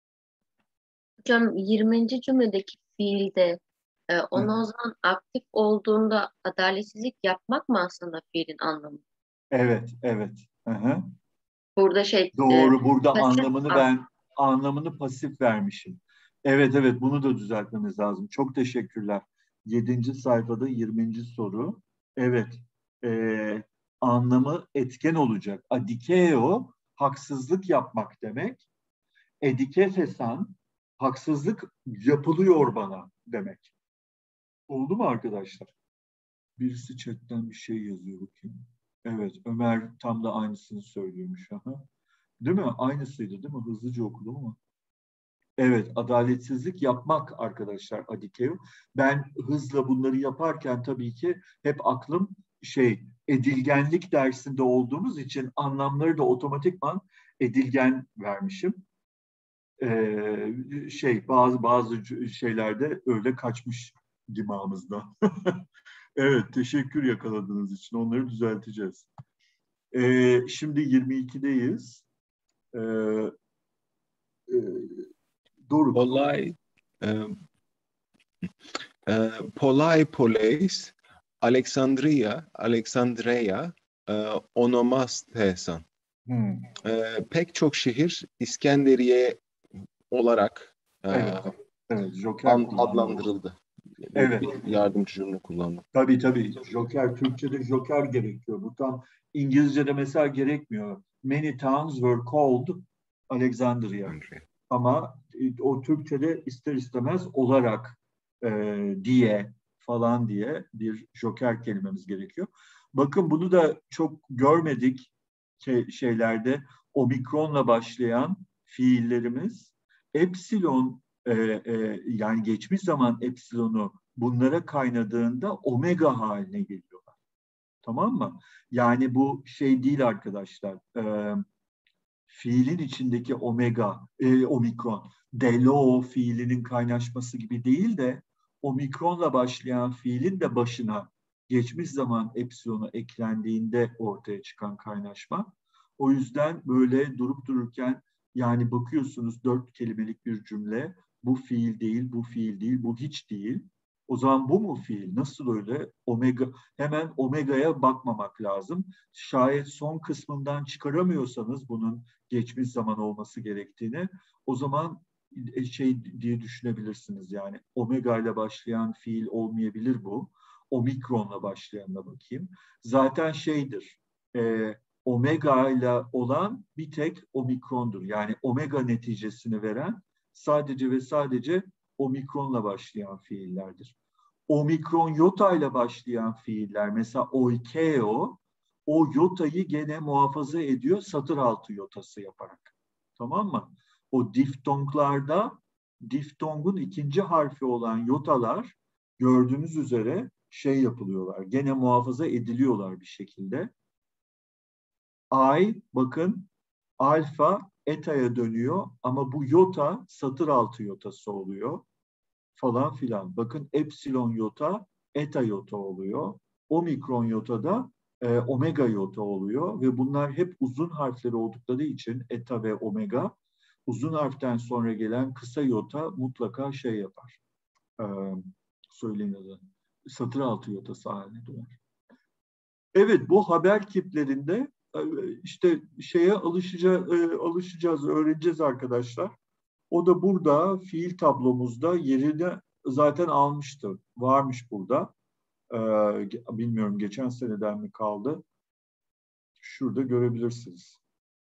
Hocam yirminci cümledeki fiilde e, onu o zaman aktif olduğunda adaletsizlik yapmak mı aslında fiilin anlamı? Evet, evet. Hı-hı. Burada şey Doğru. e, Burada pasif anlamını a- ben anlamını pasif vermişim. Evet, evet. Bunu da düzeltmemiz lazım. Çok teşekkürler. Yedinci sayfada yirminci soru. Evet. Ee, anlamı etken olacak. Adikeo haksızlık yapmak demek. Edikesesan haksızlık yapılıyor bana demek. Oldu mu arkadaşlar? Birisi chatten bir şey yazıyor bakayım. Evet, Ömer tam da aynısını söylüyormuş. Aha. Değil mi? Aynısıydı değil mi? Hızlıca okudum ama. Evet, adaletsizlik yapmak arkadaşlar adikeo. Ben hızla bunları yaparken tabii ki hep aklım şey edilgenlik dersinde olduğumuz için anlamları da otomatikman edilgen vermişim. Ee, şey bazı bazı şeylerde öyle kaçmış dimağımızda. Evet, teşekkür yakaladığınız için. Onları düzelteceğiz. Ee, şimdi yirmi ikideyiz. Ee, e, Doruk. Olay e, e, Polai Poleis, Alexandria, Alexandria, e, onomastesan. Hmm. E, pek çok şehir İskenderiye olarak e, Evet, evet, Joker an, kullandı. adlandırıldı. Evet. Bir yardımcı cümle kullandım. Tabii tabii. Joker, Türkçe'de Joker gerekiyor. Bu tam İngilizce'de mesela gerekmiyor. Many towns were called Alexandria. Ama o Türkçe'de ister istemez olarak e, diye falan diye bir Joker kelimemiz gerekiyor. Bakın bunu da çok görmedik şey, şeylerde. Omikronla başlayan fiillerimiz epsilon e, e, yani geçmiş zaman epsilonu bunlara kaynadığında omega haline geliyorlar. Tamam mı? Yani bu şey değil arkadaşlar. E, fiilin içindeki omega, e, omikron, delo fiilinin kaynaşması gibi değil de omikronla başlayan fiilin de başına geçmiş zaman epsilonu eklendiğinde ortaya çıkan kaynaşma. O yüzden böyle durup dururken yani bakıyorsunuz dört kelimelik bir cümle, bu fiil değil, bu fiil değil, bu hiç değil. O zaman bu mu fiil? Nasıl öyle? Omega, hemen omega'ya bakmamak lazım. Şayet son kısmından çıkaramıyorsanız bunun geçmiş zaman olması gerektiğini, o zaman şey diye düşünebilirsiniz yani omega ile başlayan fiil olmayabilir bu. Omikronla başlayanla bakayım. Zaten şeydir, e, omega ile olan bir tek omikrondur. Yani omega neticesini veren sadece ve sadece omikronla başlayan fiillerdir. Omikron yota ile başlayan fiiller mesela oikeo, o yotayı gene muhafaza ediyor satır altı yotası yaparak. Tamam mı? O diftonglarda diftongun ikinci harfi olan yotalar gördüğünüz üzere şey yapılıyorlar. Gene muhafaza ediliyorlar bir şekilde. Ay bakın alfa eta'ya dönüyor ama bu yota satır altı yotası oluyor falan filan. Bakın epsilon yota eta yota oluyor. Omikron yota da e, omega yota oluyor ve bunlar hep uzun harfleri oldukları için eta ve omega uzun harften sonra gelen kısa yota mutlaka şey yapar. E, söyleyin adı. Satır altı yotası haline döner. Evet, bu haber kiplerinde e, işte şeye alışacağız, e, alışacağız, öğreneceğiz arkadaşlar. O da burada fiil tablomuzda yerini zaten almıştı. Varmış burada. Ee, bilmiyorum geçen seneden mi kaldı. Şurada görebilirsiniz.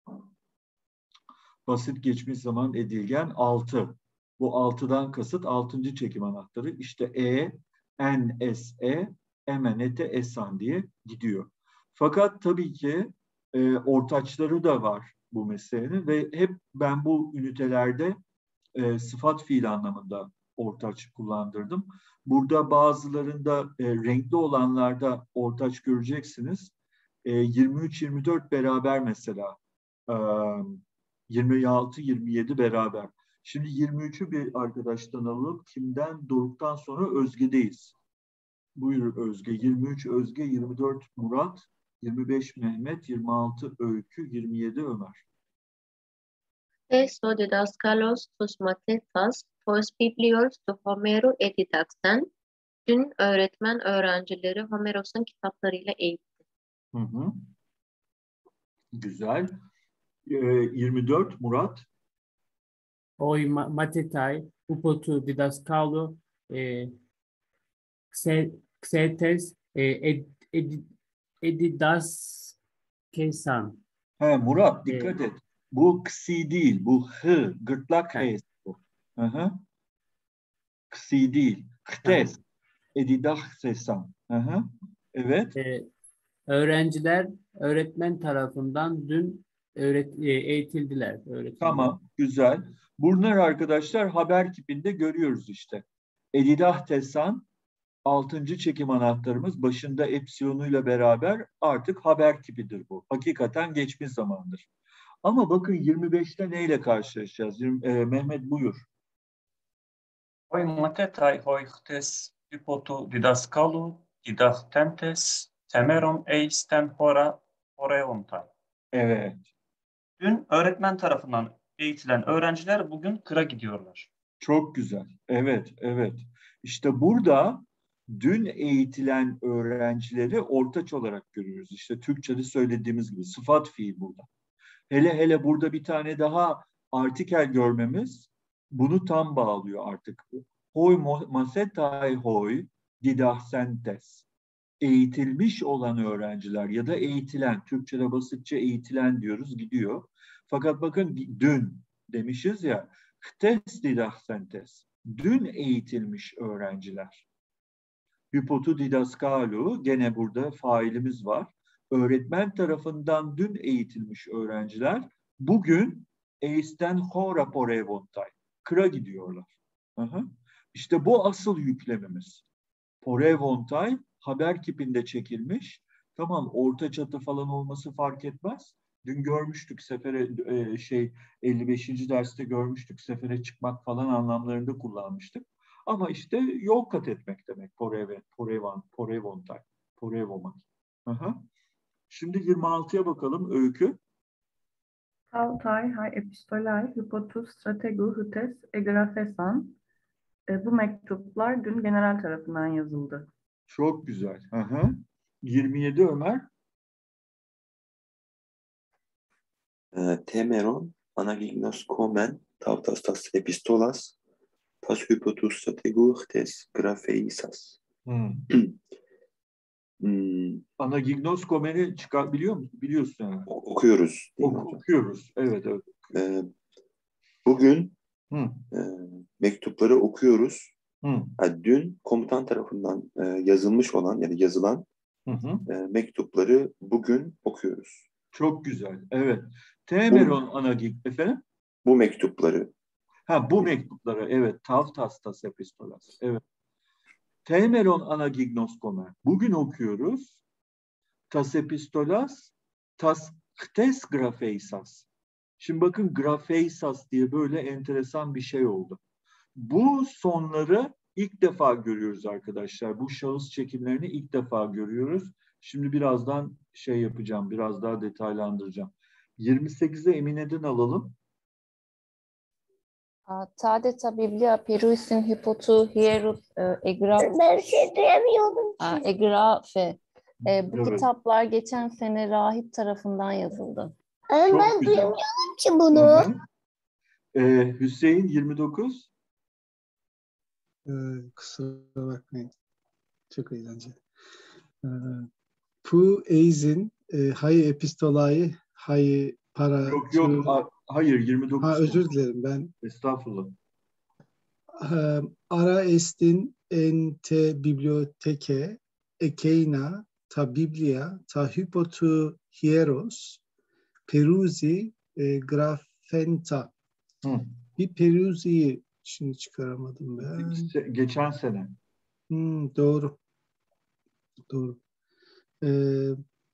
Basit geçmiş zaman edilgen altı. Bu altıdan kasıt altıncı çekim anahtarı. İşte E, N, S, E, M, N, T, Esan diye gidiyor. Fakat tabii ki e, ortaçları da var bu meselenin ve hep ben bu ünitelerde E, sıfat fiil anlamında ortaç kullandırdım. Burada bazılarında e, renkli olanlarda ortaç göreceksiniz. E, yirmi üç yirmi dört beraber mesela. E, yirmi altı yirmi yedi beraber. Şimdi yirmi üçü bir arkadaştan alalım. Kimden? Doruk'tan sonra Özge'deyiz. Buyur Özge. yirmi üç Özge, yirmi dört Murat, yirmi beş Mehmet, yirmi altı Öykü, yirmi yedi Ömer. Testo didascalos tus matetas, pois biblios tu Homero edidaxen. Dün öğretmen öğrencileri Homeros'un kitaplarıyla eğitti. Hı hı. Güzel. Ee, yirmi dört Murat. Oi matetai, upotu didaskalo, e, xetes, e, ed, ed, edidas, Kesan. He Murat dikkat et. Bu ksi değil, bu hı, gırtlak h'si bu. Hı hı. Ksi değil. Htes. Edidah sesan. Hı hı. Evet. Ee, öğrenciler öğretmen tarafından dün öğret e, eğitildiler. Öğretildiler. Tamam, güzel. Bunlar arkadaşlar haber kipinde görüyoruz işte. Edidah tesan altıncı çekim anahtarımız başında epsilonuyla beraber artık haber kipidir bu. Hakikaten geçmiş zamandır. Ama bakın yirmi beşte neyle karşılaşacağız? yirmi, e, Mehmet buyur. Hoi matetai hoi htes hypotu didaskalu didaktentes temeron eisten hora horeontai. Evet. Dün öğretmen tarafından eğitilen öğrenciler bugün kıra gidiyorlar. Çok güzel. Evet, evet. İşte burada dün eğitilen öğrencileri ortaç olarak görüyoruz. İşte Türkçe'de söylediğimiz gibi sıfat fiil burada. Hele hele burada bir tane daha artikel görmemiz bunu tam bağlıyor artık. Hoi masetai hoi didahsentes. Eğitilmiş olan öğrenciler ya da eğitilen, Türkçe'de basitçe eğitilen diyoruz, gidiyor. Fakat bakın dün demişiz ya, htes didahsentes, dün eğitilmiş öğrenciler. Hypotu didaskalu, gene burada failimiz var. Öğretmen tarafından dün eğitilmiş öğrenciler, bugün eisten hora porevontay, kıra gidiyorlar. Aha. İşte bu asıl yüklemimiz. Porevontay, haber kipinde çekilmiş. Tamam, orta çatı falan olması fark etmez. Dün görmüştük sefere e, şey elli beşinci derste görmüştük, sefere çıkmak falan anlamlarında kullanmıştık. Ama işte yol kat etmek demek poreve, porevan, porevontay, porevomak. Aha. Şimdi yirmi altıya bakalım öykü. Tautai hai epistolai hypotus strategu hutes egrafesan. E, bu mektuplar dün general tarafından yazıldı. Çok güzel. Aha. yirmi yedi Ömer. Temeron anagignos komen tautas tas epistolas tas hypotus strategu htes grafeisas. Hmm. hmm. Anagignos komeni çıkar biliyor musun? Biliyorsun yani. Okuyoruz. Ok, okuyoruz. Evet, evet. Ee, bugün Hı. e, mektupları okuyoruz. Hı. Yani dün komutan tarafından e, yazılmış olan ya da yazılan Hı hı. e, mektupları bugün okuyoruz. Çok güzel. Evet. Temeron anagig efendim? Bu mektupları. Ha bu mektupları evet. Tavtas tas epistolas. Evet. Temeron anagignos komer. Bugün okuyoruz. Tas epistolas tas htes grafeisas. Şimdi bakın grafeisas diye böyle enteresan bir şey oldu. Bu sonları ilk defa görüyoruz arkadaşlar. Bu şahıs çekimlerini ilk defa görüyoruz. Şimdi birazdan şey yapacağım, biraz daha detaylandıracağım. yirmi sekize Emine'den alalım. Tadeta Biblia Perusin Hypotu Hierus Egra. Ben bir şey duyamıyorum. Egrafe. E, bu Evet. kitaplar geçen sene rahip tarafından yazıldı. Ama Çok ben güzel. duyamıyorum ki bunu. Ee, Hüseyin yirmi dokuz. Ee, kusura bakmayın. Çok eğlenceli. Ee, Pu eizin e, hay epistolai hay para Yok yok. tu... A- hayır yirmi dokuz. Ha, özür dilerim ben. Estağfurullah. Ee, ara estin en te biblioteke ekeina ta biblia ta hypotu hieros peruzi e, grafenta. Hı. Bir peruziyi şimdi çıkaramadım ben. Geçen sene. Hmm, doğru. Doğru. Ee,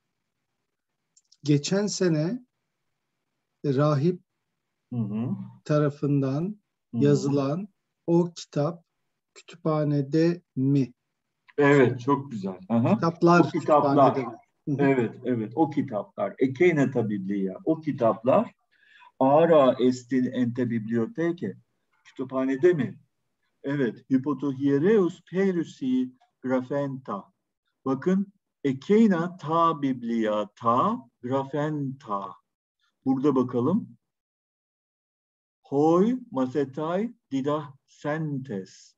geçen sene rahip Hı hı. tarafından Hı. yazılan o kitap kütüphanede mi? Evet, çok güzel. Aha. Kitaplar O kitaplar. kütüphanede mi? Evet, evet. O kitaplar. Ekene Tabiblia. O kitaplar Ara estin ente biblioteke. Kütüphanede mi? Evet. Hypotohiereus perusi grafenta. Bakın. Ekena ta biblia ta grafenta. Burada bakalım. Hoi masetai didahsentes.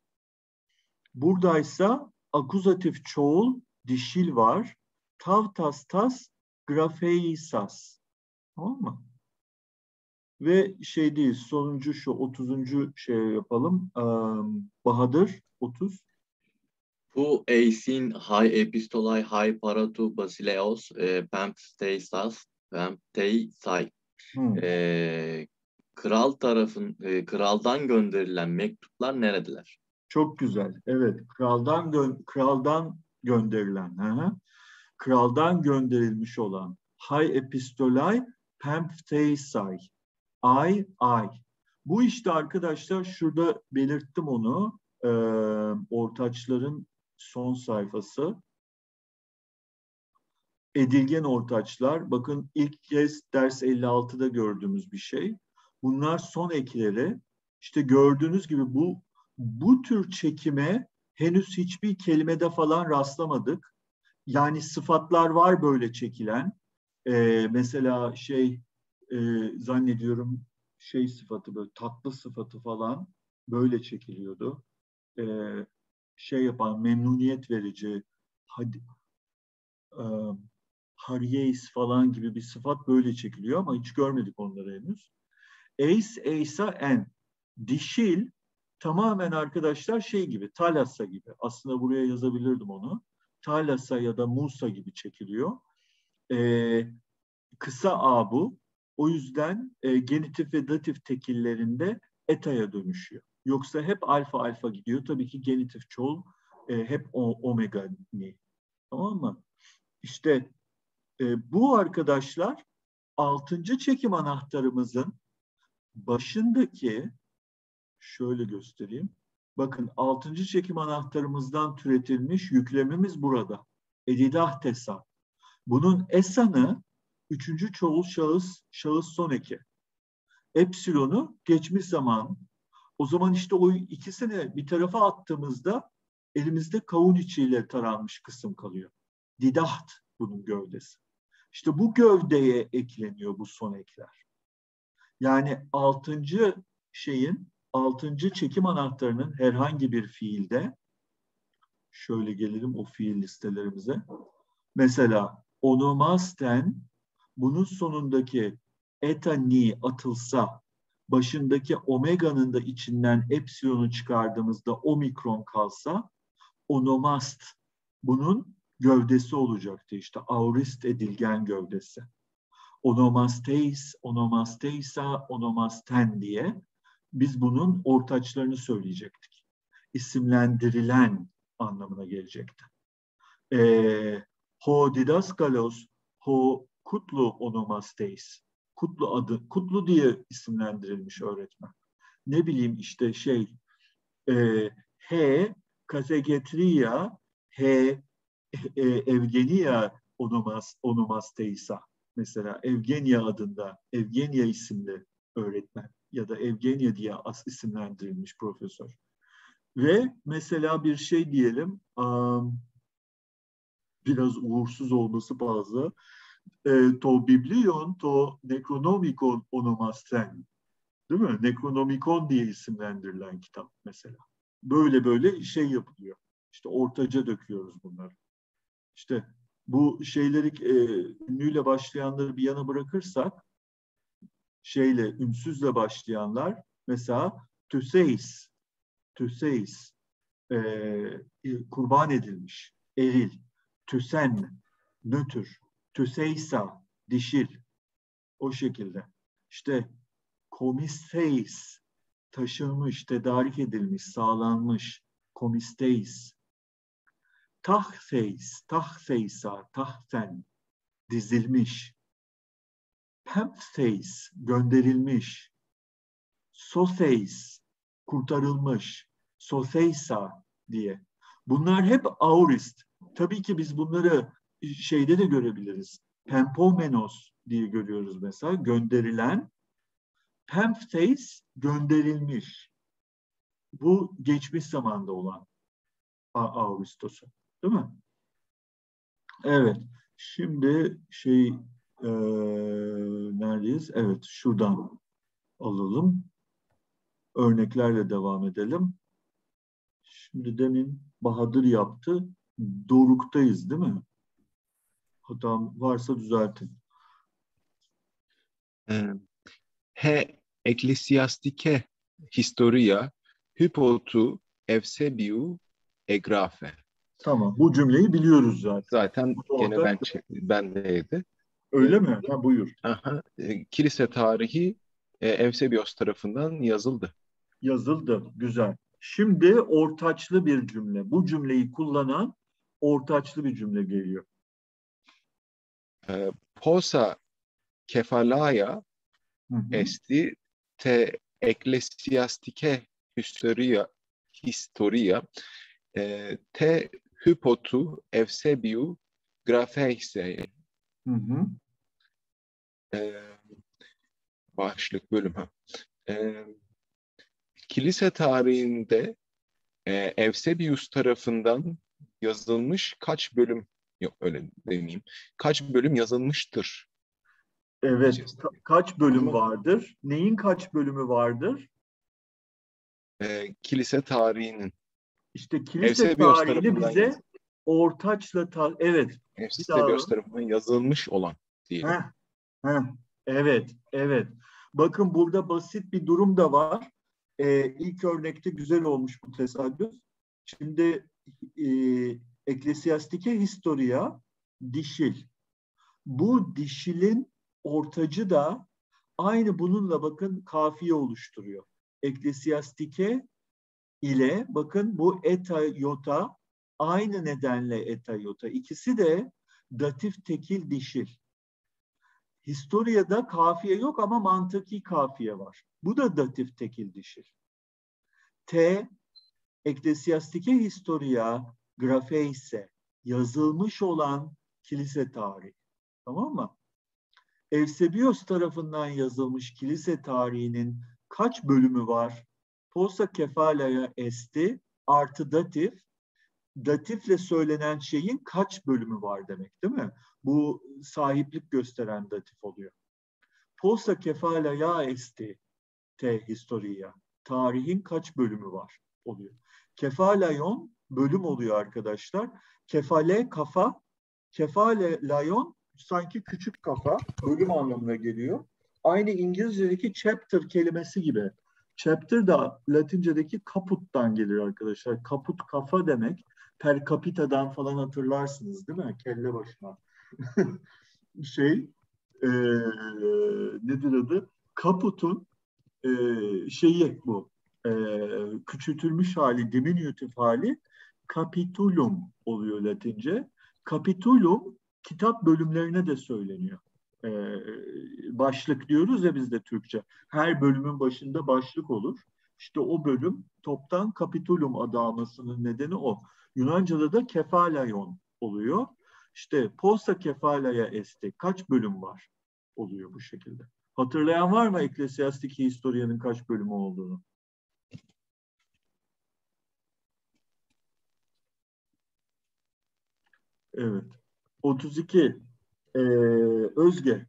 Buradaysa akuzatif çoğul dişil var. Tav tas tas grafeisas. Tamam mı? Ve şey değil, sonuncu şu otuzuncu şey yapalım. Um, Bahadır, otuz. Που εισιν hai epistolai hai paratu basileos e, pempteisas pempteisai. Hmm. E, kral tarafın e, kraldan gönderilen mektuplar neredeler? Çok güzel. Evet, kraldan gö kraldan gönderilen, hı hı. kraldan gönderilmiş olan hai epistolai pempteisai. Ay, ay. Bu işte arkadaşlar şurada belirttim onu. Ee, ortaçların son sayfası. Edilgen ortaçlar. Bakın ilk kez ders elli altıda gördüğümüz bir şey. Bunlar son ekleri. İşte gördüğünüz gibi bu bu tür çekime henüz hiçbir kelimede falan rastlamadık. Yani sıfatlar var böyle çekilen. Ee, mesela şey e, zannediyorum şey sıfatı böyle tatlı sıfatı falan böyle çekiliyordu. Ee, şey yapan memnuniyet verici hadi e, Hariyes falan gibi bir sıfat böyle çekiliyor ama hiç görmedik onları henüz. Eis, eisa, en. Dişil tamamen arkadaşlar şey gibi, talasa gibi. Aslında buraya yazabilirdim onu. Talasa ya da Musa gibi çekiliyor. Ee, kısa a bu. O yüzden e, genitif ve datif tekillerinde eta'ya dönüşüyor. Yoksa hep alfa alfa gidiyor. Tabii ki genitif çoğul e, hep o, omega ni. Tamam mı? İşte e, bu arkadaşlar altıncı çekim anahtarımızın başındaki şöyle göstereyim. Bakın altıncı çekim anahtarımızdan türetilmiş yüklemimiz burada. Edidah tesa. Bunun esanı üçüncü çoğul şahıs, şahıs son eki. Epsilonu geçmiş zaman. O zaman işte o ikisini bir tarafa attığımızda elimizde kavun içiyle taranmış kısım kalıyor. Didaht bunun gövdesi. İşte bu gövdeye ekleniyor bu son ekler. Yani altıncı şeyin, altıncı çekim anahtarının herhangi bir fiilde, şöyle gelelim o fiil listelerimize. Mesela onomasten bunun sonundaki eta ni atılsa, başındaki omega'nın da içinden epsilonu çıkardığımızda omikron kalsa, onomast bunun gövdesi olacaktı işte, aurist edilgen gövdesi. Onomasteis, onomasteisa, onomasten diye biz bunun ortaçlarını söyleyecektik. İsimlendirilen anlamına gelecekti. Ee, ho didaskalos, ho kutlu onomasteis. Kutlu adı, kutlu diye isimlendirilmiş öğretmen. Ne bileyim işte şey, e, he kategetria, he e, Evgenia onomas, onomasteisa. Mesela Evgenia adında, Evgenia isimli öğretmen ya da Evgenia diye as isimlendirilmiş profesör. Ve mesela bir şey diyelim, um, biraz uğursuz olması bazı, e, to biblion, to necronomicon onomasten, değil mi? Necronomicon diye isimlendirilen kitap mesela. Böyle böyle şey yapılıyor. İşte ortaca döküyoruz bunları. İşte bu şeyleri e, ünlüyle başlayanları bir yana bırakırsak, şeyle, ünsüzle başlayanlar mesela tüseis, tüseis, e, kurban edilmiş, eril, tüsen, nötr, tüseysa, dişil, o şekilde. İşte komisteis, taşınmış, tedarik edilmiş, sağlanmış, komisteis. Tahseis, tahseisa, tahsen, dizilmiş. Pempseis, gönderilmiş. Soseis, kurtarılmış. Soseisa diye. Bunlar hep aorist. Tabii ki biz bunları şeyde de görebiliriz. Pempomenos diye görüyoruz mesela. Gönderilen. Pempseis, gönderilmiş. Bu geçmiş zamanda olan aoristosu. Değil mi? Evet. Şimdi şey e, neredeyiz? Evet, şuradan alalım. Örneklerle devam edelim. Şimdi demin Bahadır yaptı. Doruk'tayız değil mi? hatam varsa düzeltin. He ecclesiastike historia hypotu Eusebiu egrafe. Tamam. Bu cümleyi biliyoruz zaten. Zaten Bu gene ortak- ben bendeydi. Öyle Ee, mi? Ha, buyur. Aha, e, kilise tarihi e, Eusebios tarafından yazıldı. Yazıldı. Güzel. Şimdi ortaçlı bir cümle. Bu cümleyi kullanan ortaçlı bir cümle geliyor. E, Posa kefalaya Hı hı. esti te ecclesiastike historia historia e, te hypotu Eusebiu grafeise. Hı hı. E, başlık bölüm ha. E, kilise tarihinde e, Eusebius tarafından yazılmış kaç bölüm, yok öyle demeyeyim, kaç bölüm yazılmıştır? Evet. diyeceğiz. Ka- kaç bölüm Ama- vardır? Neyin kaç bölümü vardır? E, kilise tarihinin. İşte kilise Eusebius tarihini tarafından bize yazılmış. ortaçla ta- evet. Bir daha Eusebius alalım. tarafından yazılmış olan diyelim. Heh, heh. Evet, evet. Bakın burada basit bir durum da var. Ee, ilk örnekte güzel olmuş bu tesadüf. Şimdi e, Ecclesiastike Historia dişil. Bu dişilin ortacı da aynı bununla bakın kafiye oluşturuyor. Ecclesiastike ile bakın bu eta yota aynı nedenle eta yota. İkisi de datif tekil dişil. Historia'da kafiye yok ama mantıki kafiye var. Bu da datif tekil dişil. T, Ecclesiastike Historia grafeise, yazılmış olan kilise tarihi. Tamam mı? Eusebios tarafından yazılmış kilise tarihinin kaç bölümü var? Posa kefalaya esti artı datif. Datifle söylenen şeyin kaç bölümü var demek değil mi? Bu sahiplik gösteren datif oluyor. Posa kefalaya esti te historia. Tarihin kaç bölümü var oluyor. Kefalayon bölüm oluyor arkadaşlar. Kefale kafa, kefale layon sanki küçük kafa, bölüm anlamına geliyor. Aynı İngilizce'deki chapter kelimesi gibi. Chapter da Latince'deki caput'tan gelir arkadaşlar. Caput kafa demek. Per capita'dan falan hatırlarsınız değil mi? Kelle başına. şey e, nedir adı? Caput'un e, şeyi bu. E, küçültülmüş hali, diminutif hali capitulum oluyor Latince. Capitulum kitap bölümlerine de söyleniyor. E, başlık diyoruz ya biz de Türkçe. Her bölümün başında başlık olur. İşte o bölüm toptan kapitulum adı almasının nedeni o. Yunanca'da da kefalayon oluyor. İşte posta kefalaya esti. Kaç bölüm var? Oluyor bu şekilde. Hatırlayan var mı Ecclesiastic Historia'nın kaç bölümü olduğunu? Evet. otuz iki. Ee, Özge.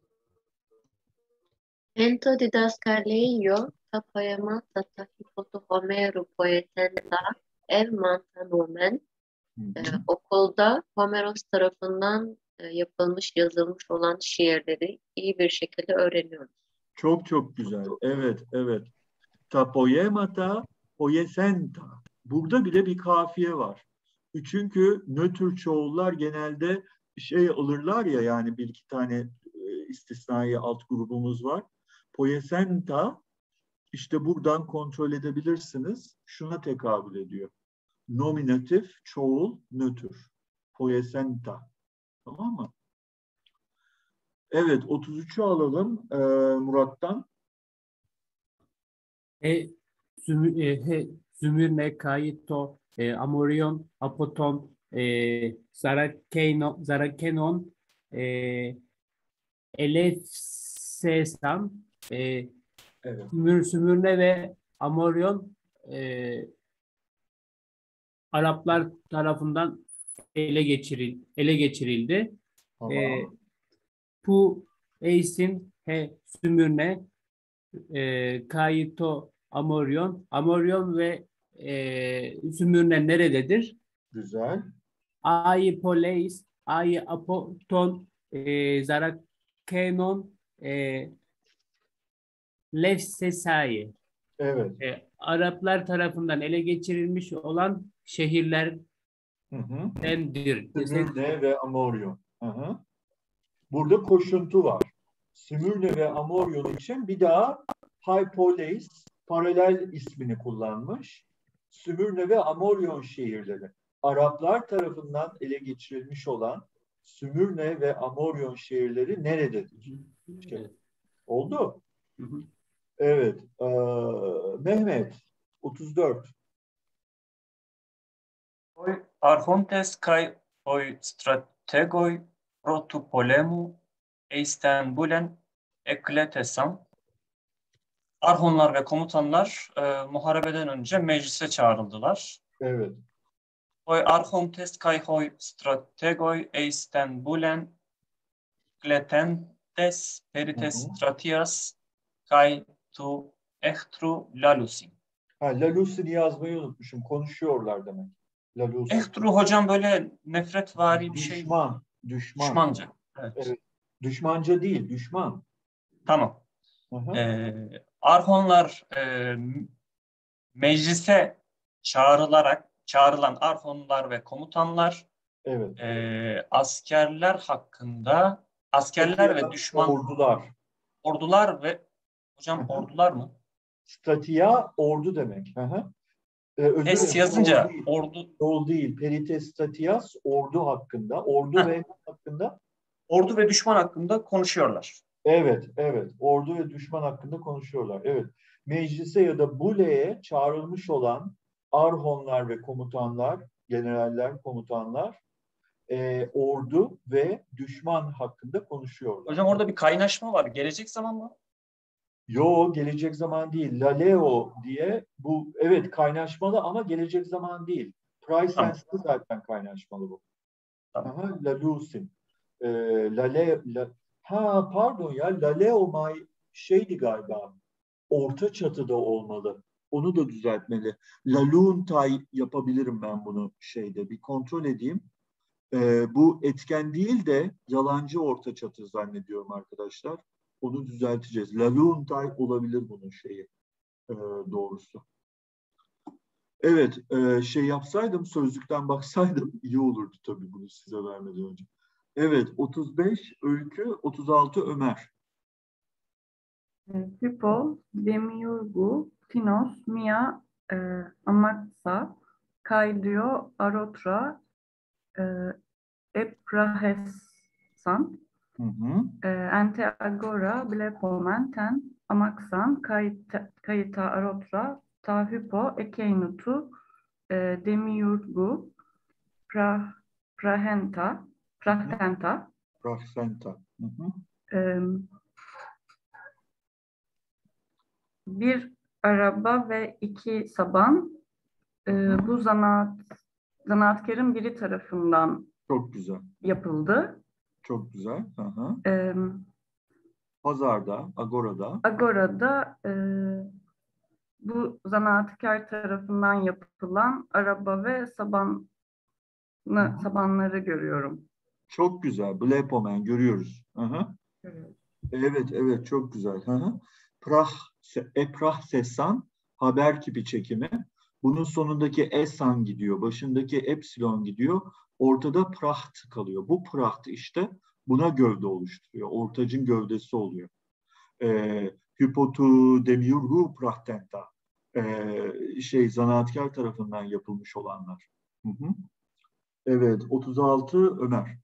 Ento didaskalleio ta poema ta hypotu Homeru poetenta ev mantanomen. Ee, okulda Homeros tarafından e, yapılmış, yazılmış olan şiirleri iyi bir şekilde öğreniyoruz. Çok çok güzel. Evet, evet. Ta poemata poesenta. Burada bile bir kafiye var. Çünkü nötr çoğullar genelde şey alırlar ya, yani bir iki tane e, istisnai alt grubumuz var. Poesenta işte buradan kontrol edebilirsiniz. Şuna tekabül ediyor. Nominatif, çoğul, nötr. Poesenta. Tamam mı? Evet, otuz üçü alalım e, Murat'tan. E, zümü, e, he, Zümürne, Kaito, e, Amorion, Apoton, e, Zarakeno, Zarakenon, e, Elefsesan, e, Evet. Sümür, Sümürne ve Amorion e, Araplar tarafından ele geçiril, ele geçirildi. Tamam. E, Pu, Eisin, He, Sümürne, e, Kaito, Amorion. Amorion ve e, Sümürne nerededir? Güzel. Aipoleis, ai apoton e, zarakenon e, Lefsesai. Evet. E, Araplar tarafından ele geçirilmiş olan şehirlerdendir. Smyrne ve Amoryon. Hı hı. Burada koşuntu var. Smyrne ve Amoryon için bir daha Hypoleis paralel ismini kullanmış. Smyrne ve Amoryon şehirleri. Araplar tarafından ele geçirilmiş olan Smyrne ve Amoryon şehirleri nerededir? İşte, oldu. Hı hı. Evet. Ee, Mehmet otuz dört. Oi archontes kai oi strategoi protu polemu Istanbulen ekletesan. Arhonlar ve komutanlar e, muharebeden önce meclise çağrıldılar. Evet. Oi archontes kai oi strategoi Istanbulen ekletentes perites stratias kai tu ehtru lalusin. Ha, Lalusin'i yazmayı unutmuşum. Konuşuyorlar demek. Lalusin. Ehtru hocam böyle nefretvari bir şey. Düşman. Düşman. Düşmanca. Evet. Evet. Düşmanca değil, düşman. Tamam. Ee, Arhonlar e, meclise çağrılarak çağrılan Arhonlar ve komutanlar evet. e, askerler hakkında askerler Statia, ve düşman ordular. Ordular ve hocam Aha. ordular mı? Statia ordu demek. Aha. Ee, Es yazınca ordu ordu değil. Perites statias ordu hakkında. Ordu Heh. ve hakkında. Ordu ve düşman hakkında konuşuyorlar. Evet, evet. Ordu ve düşman hakkında konuşuyorlar. Evet. Meclise ya da Bule'ye çağrılmış olan arhonlar ve komutanlar, generaller, komutanlar e, ordu ve düşman hakkında konuşuyorlar. Hocam orada bir kaynaşma var. Gelecek zaman mı? Yo, gelecek zaman değil. Laleo diye bu evet kaynaşmalı ama gelecek zaman değil. Praesence'de tamam. Zaten kaynaşmalı bu. Tamam. Aha, Lalusin. Ee, Lale, la, ha pardon ya Laleo may şeydi galiba. Orta çatıda olmalı. Onu da düzeltmeli. Laluntay yapabilirim ben bunu şeyde. Bir kontrol edeyim. Ee, bu etken değil de yalancı orta çatı zannediyorum arkadaşlar. Onu düzelteceğiz. Laluntay olabilir bunun şeyi e, doğrusu. Evet, e, şey yapsaydım, sözlükten baksaydım iyi olurdu tabii bunu size vermeden önce. Evet, otuz beş Öykü, otuz altı Ömer. Hypo, Demiurgu, Tinos, Mia, e, Amatsa, Kaidio, Arotra, e, Eprahesan, hı hı. e, Ente Agora, Blepomen, Ten, Amaksan, Kayita, Kayita Arotra, Ta Hypo, Ekeinutu, e, Demiurgu, pra, Prahenta, Prahtenta, Prahtenta. Hı hı. E, bir araba ve iki saban e, bu zanaat zanaatkarın biri tarafından çok güzel yapıldı. Çok güzel. Aha. E, Pazarda, Agora'da. Agora'da e, bu zanaatkar tarafından yapılan araba ve sabanı, Aha. sabanları görüyorum. Çok güzel. Blepomen görüyoruz. Aha. Evet. Evet, evet çok güzel. Aha. Prah, eprah sesan haber kipi çekimi. Bunun sonundaki esan gidiyor, başındaki epsilon gidiyor, ortada praht kalıyor. Bu praht işte buna gövde oluşturuyor. Ortacın gövdesi oluyor. Ee, Hypotu demiurgu prahtenta. Ee, şey zanaatkar tarafından yapılmış olanlar. Hı hı. Evet, otuz altı Ömer.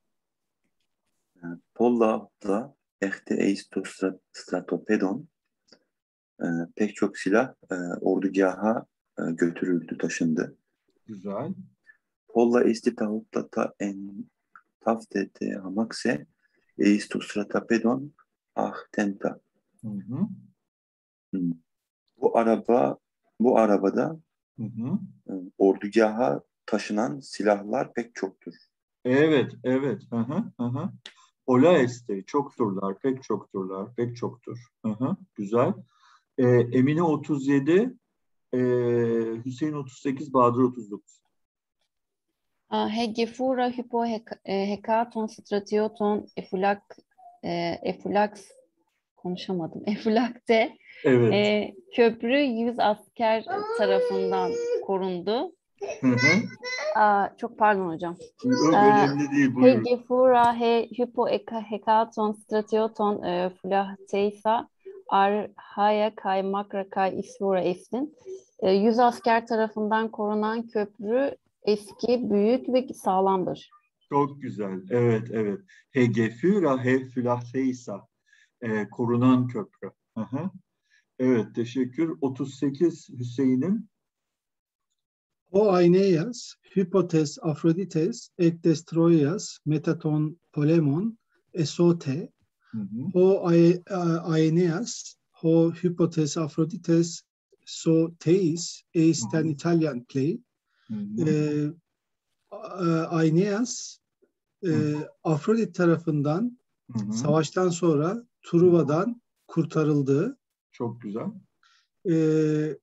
Polla da ehte eisto stratopedon e, pek çok silah e, ordugaha e, götürüldü, taşındı. Güzel. Polla esti tahuttata en taftete hamakse eisto stratopedon ahtenta. Hı hı. Hmm. Bu araba bu arabada hı hı. E, ordugaha taşınan silahlar pek çoktur. Evet, evet. Hı hı, hı hı. Ola este, çokturlar, pek çokturlar, pek çoktur. Hı hı, güzel. Ee, Emine otuz yedi, e, Hüseyin otuz sekiz, Bahadır otuz dokuz. Hegefura hypo hekaton stratioton efulak efulaks konuşamadım. Efulakte Evet. e, köprü yüz asker tarafından korundu. Hı hı. Aa, çok pardon hocam. Yok, Ee, önemli değil. Buyurun. Hegefura he hypo hekaton stratioton e, fulahteisa arhaya kay makra kay isvura estin. E, yüz asker tarafından korunan köprü eski, büyük ve sağlamdır. Çok güzel. Evet, evet. Hegefura he fülahtheisa. E, korunan köprü. Hı hı. Evet, teşekkür. otuz sekiz Hüseyin'im. O Aeneas, Hypotes Afrodites, Ektes Troias, Metaton Polemon, Esote, Hı hı. O Aeneas, Ho Hypotes Afrodites, So Teis, Eisten Italian play. Hı hı. Ee, Aeneas, e, Afrodit tarafından Hı hı. savaştan sonra Truva'dan kurtarıldı. Çok güzel. Ee,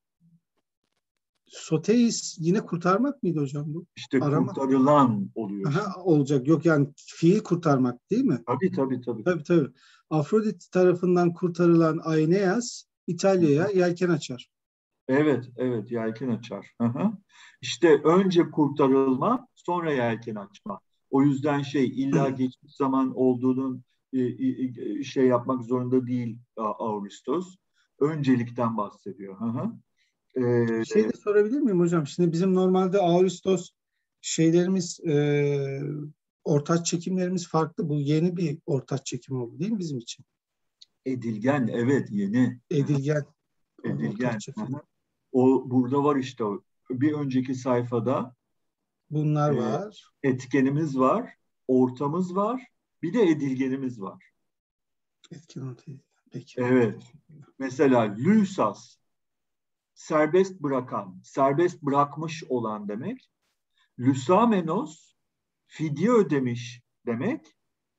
Soteis yine kurtarmak mıydı hocam bu? İşte Arama. kurtarılan oluyor. Aha, Işte. olacak. Yok yani fiil kurtarmak değil mi? Tabii tabii tabii. Tabii tabii. Afrodit tarafından kurtarılan Aeneas İtalya'ya yelken açar. Evet, evet, yelken açar. Hı hı. İşte önce kurtarılma, sonra yelken açma. O yüzden şey illa geçmiş zaman olduğunun e, e, şey yapmak zorunda değil Aristos. Öncelikten bahsediyor. Hı hı. Ee, Şey de sorabilir miyim hocam? Şimdi bizim normalde Aristos şeylerimiz e, ortaç çekimlerimiz farklı. Bu yeni bir ortaç çekim oldu değil mi bizim için? Edilgen, evet, yeni. Edilgen. Edilgen. O burada var işte. Bir önceki sayfada bunlar e, var. Etkenimiz var, ortamız var, bir de edilgenimiz var. Etken, peki. Evet. Mesela lysas, serbest bırakan, serbest bırakmış olan demek. Lysamenos, fidye ödemiş demek.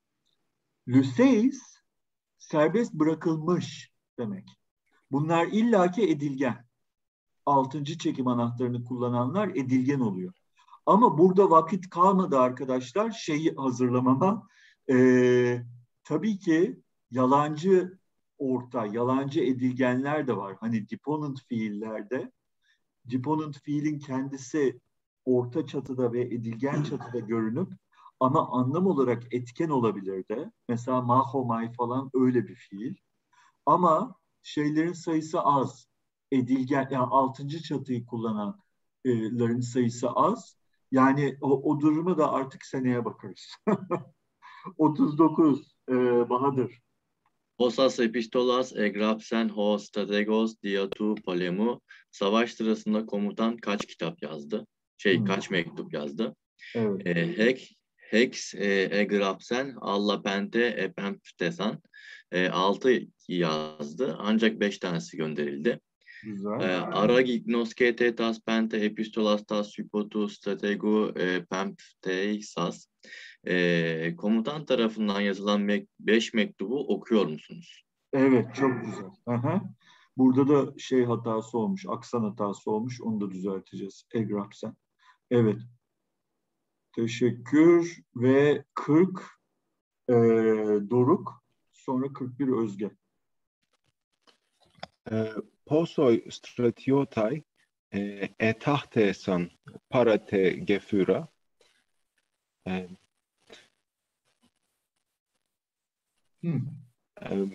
Lyseis, serbest bırakılmış demek. Bunlar illaki edilgen. Altıncı çekim anahtarını kullananlar edilgen oluyor. Ama burada vakit kalmadı arkadaşlar şeyi hazırlamama. Ee, tabii ki yalancı orta, yalancı edilgenler de var. Hani deponent fiillerde. Deponent fiilin kendisi orta çatıda ve edilgen çatıda görünüp ama anlam olarak etken olabilir de. Mesela mahomay falan öyle bir fiil. Ama şeylerin sayısı az. Edilgen, yani altıncı çatıyı kullananların sayısı az. Yani o, o durumu da artık seneye bakarız. otuz dokuz e, Bahadır. Osas epistolas egrapsen ho strategos diatu polemu. Savaş sırasında komutan kaç kitap yazdı? Şey hmm. kaç mektup yazdı? Evet. E, hek, hex e, egrapsen alla pente epemptesan. E, altı yazdı ancak beş tanesi gönderildi. Güzel. E, Aragignoskete tas pente epistolas tas hypotu strategu e, pempteisas. E, komutan tarafından yazılan mek- beş mektubu okuyor musunuz? Evet, çok güzel. Aha. Burada da şey hatası olmuş, aksan hatası olmuş. Onu da düzelteceğiz. Egrapsen. Evet. Teşekkür ve kırk e, Doruk, sonra kırk bir Özge. E, Posoi stratiotai e, etachtesan parate gefüra. E, hmm. e,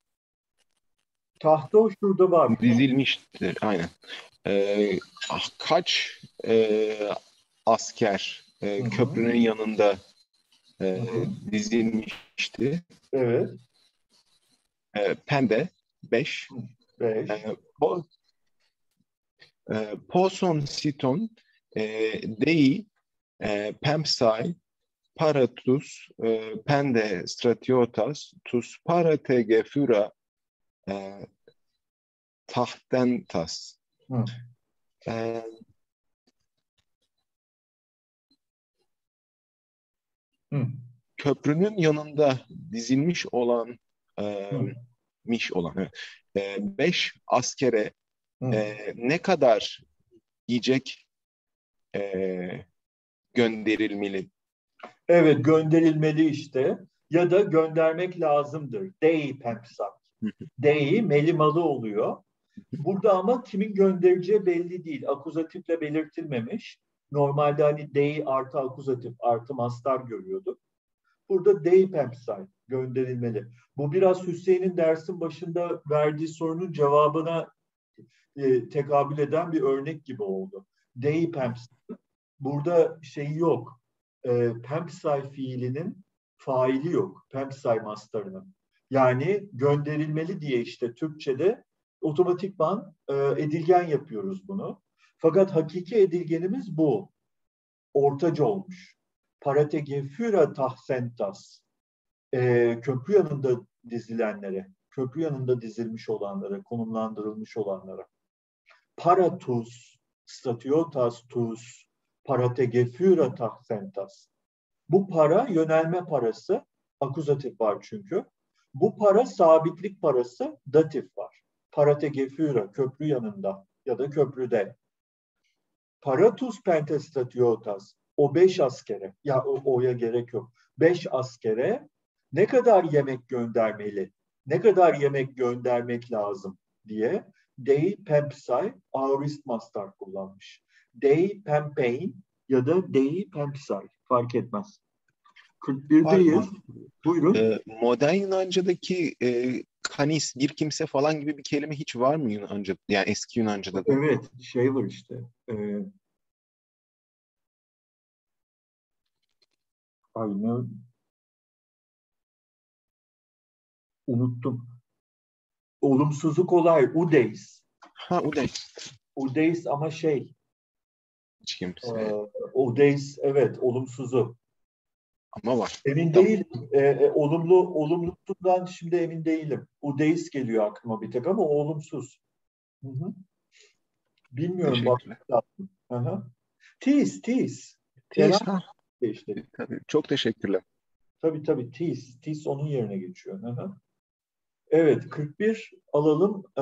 Tahta şurada var. Dizilmiştir, aynen. E, kaç e, asker e, köprünün yanında e, dizilmişti? Evet. E, pembe beş. beş. E, po, e, poson siton e, dei e, pempsai paratus e, pende stratiotas tus parate gefüra e, tahtentas. Hı. E, Hı. Köprünün yanında dizilmiş olan e, miş olan evet, e, beş askere e, ne kadar yiyecek e, gönderilmeli. Evet, gönderilmeli işte. Ya da göndermek lazımdır. Dei pempsai. Dei melimalı oluyor. Burada ama kimin göndereceği belli değil. Akuzatifle belirtilmemiş. Normalde hani dei artı akuzatif artı mastar görüyorduk. Burada dei pempsai gönderilmeli. Bu biraz Hüseyin'in dersin başında verdiği sorunun cevabına e, tekabül eden bir örnek gibi oldu. Dei pempsai. Burada şey yok. E, pempsai fiilinin faili yok. Pempsai mastarının. Yani gönderilmeli diye işte Türkçe'de otomatikman e, edilgen yapıyoruz bunu. Fakat hakiki edilgenimiz bu. Ortaca olmuş. Parategefyra tahsentas. E, köprü yanında dizilenlere, köprü yanında dizilmiş olanlara, konumlandırılmış olanlara. Paratus, statiotas tus, parategefyra tahsentas. Bu para yönelme parası, akuzatif var çünkü. Bu para sabitlik parası, datif var. Parategefyra, köprü yanında ya da köprüde. Paratus pentestatiotas, o beş askere, ya o, oya gerek yok. Beş askere ne kadar yemek göndermeli, ne kadar yemek göndermek lazım diye dei pempsai aorist mastar kullanmış. Dei pempein ya da dei pempsai fark etmez. kırk birdeyiz. Buyurun. Ee, modern Yunanca'daki e, kanis, bir kimse falan gibi bir kelime hiç var mı Yunanca? Yani eski Yunanca'da da. Evet, şey var işte. E, aynı unuttum. Olumsuzluk olay. Udeis. Ha, udeis. Udeis ama şey. Hiç kimse. E, udeis evet olumsuzu. Ama var. Emin Tamam. değilim. E, e, olumlu olumluluktan şimdi emin değilim. Udeis geliyor aklıma bir tek ama o olumsuz. Hı hı. Bilmiyorum bak. Aha. Tis, tis. Tis, ha. İşte. Tabii, çok teşekkürler. Tabii tabii tis. Tis onun yerine geçiyor. Aha. Evet, kırk bir alalım. Ee,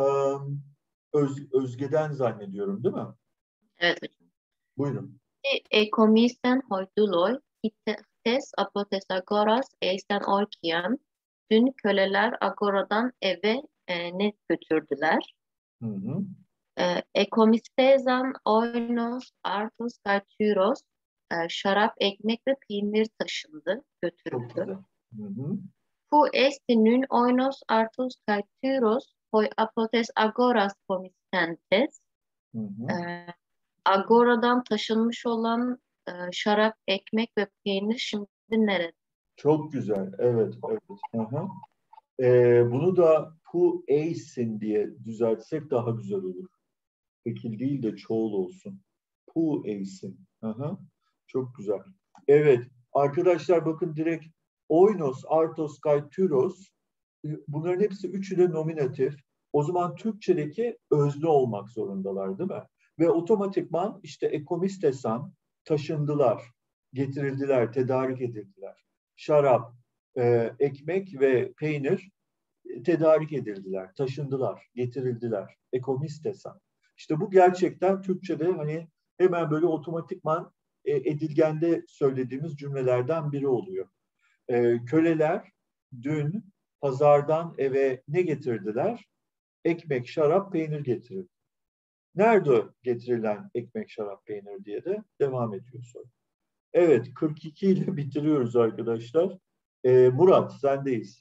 Öz, Özge'den zannediyorum değil mi? Evet hocam. Buyurun. Ekomisten hoyduloi, hites apotes agoras eisten orkian. Dün köleler agoradan eve e, ne götürdüler? Hı hı. E, Ekomistezan oinos artos kartyros, e, şarap, ekmek ve peynir taşındı, götürüldü. Hı hı. Pu esti nün oinos artos kartyros, hoi apotes agoras komistentes. Hı hı. E, Agora'dan taşınmış olan e, şarap, ekmek ve peynir şimdi nerede? Çok güzel. Evet, evet. Hı hı. Ee, bunu da pu eisin diye düzeltsek daha güzel olur. Tekil değil de çoğul olsun. Pu eisin. Aha, çok güzel. Evet. Arkadaşlar bakın direkt oinos, artos, kai, tyros. Bunların hepsi üçü de nominatif. O zaman Türkçedeki özne olmak zorundalar değil mi? Ve otomatikman işte ekomistesan taşındılar, getirildiler, tedarik edildiler. Şarap, e, ekmek ve peynir tedarik edildiler, taşındılar, getirildiler. Ekomistesan. İşte bu gerçekten Türkçe'de hani hemen böyle otomatikman e, edilgende söylediğimiz cümlelerden biri oluyor. E, köleler dün pazardan eve ne getirdiler? Ekmek, şarap, peynir getirildi. Nerede getirilen ekmek, şarap, peynir diye de devam ediyor soru. Evet, kırk iki ile bitiriyoruz arkadaşlar. E, Murat, sendeyiz.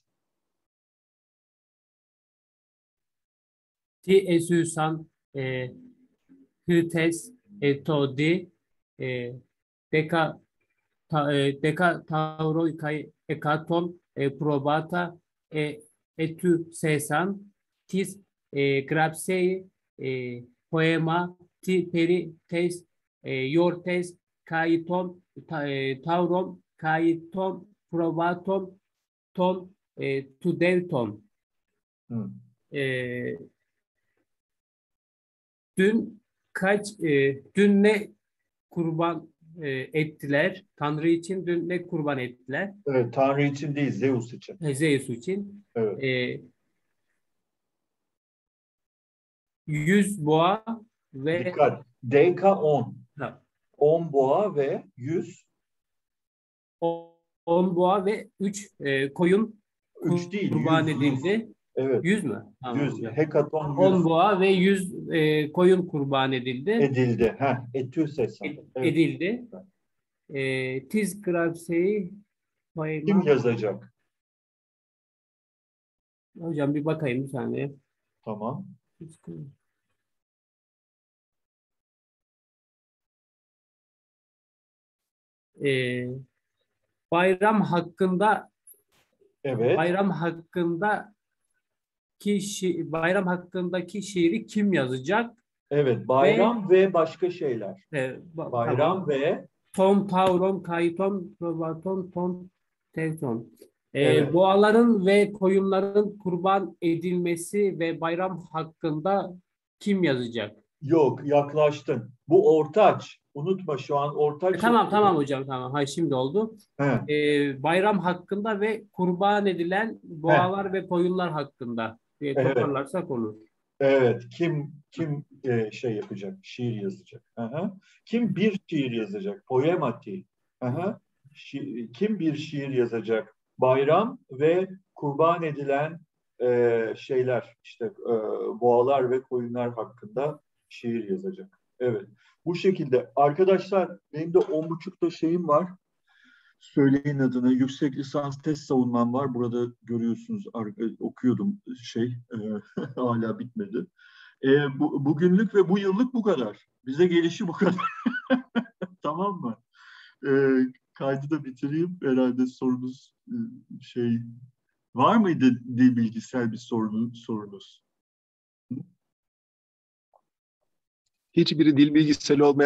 Ti esüsan e, hıtes e, todi e, deka ta, e, deka tauro kai ekaton e, probata e, etü sesan tis e, grapsei e, poema ti peri tes e, yortes kaiton ta, e, tauron kaiton probaton ton e, tudelton. Hı. E, Dün kaç, e, dün ne kurban e, ettiler? Tanrı için dün ne kurban ettiler? Evet, Tanrı için değil, Zeus için. E, Zeus için. Evet. E, yüz boğa ve Dikkat. Deka on. ha, on boğa ve yüz. on boğa ve üç e, koyun Üç değil, kurban yüz, edildi. yüz. Evet. yüz mü? Tamam, yüz. hocam. Hekaton yüz. on boğa ve yüz e, koyun kurban edildi. Edildi. Heh, etü sesan. Ed- Evet. Edildi. E, tiz grafseyi Kim yazacak? Hocam bir bakayım bir saniye. Tamam. E, bayram hakkında Evet. bayram hakkında ki şi, bayram hakkındaki şiiri kim yazacak? Evet. Bayram ve, ve başka şeyler. E, ba- Bayram tamam. ve Tom, tauron, kayton, probaton, ton, tevton. Ee, Evet. Boğaların ve koyunların kurban edilmesi ve bayram hakkında kim yazacak? Yok, yaklaştın. Bu ortaç. Unutma şu an ortaç. E, tamam tamam hocam tamam. Hayır şimdi oldu. He. Ee, bayram hakkında ve kurban edilen boğalar He. ve koyunlar hakkında diye Evet. toparlarsak olur. Evet. Kim kim e, şey yapacak? Şiir yazacak. Aha. Kim bir şiir yazacak? Poemati. Aha. Şi, kim bir şiir yazacak? Bayram ve kurban edilen e, şeyler, işte e, boğalar ve koyunlar hakkında şiir yazacak. Evet. Bu şekilde. Arkadaşlar benim de on buçukta şeyim var. Söyleyin adını. Yüksek lisans test savunmam var. Burada görüyorsunuz, okuyordum şey. E, hala bitmedi. E, bu, bugünlük ve bu yıllık bu kadar. Bize gelişi bu kadar. Tamam mı? E, kaydı da bitireyim. Herhalde sorunuz e, şey var mıydı, dil bilgisel bir sorunuz? sorunuz? Hiçbiri dil bilgiseli olmayan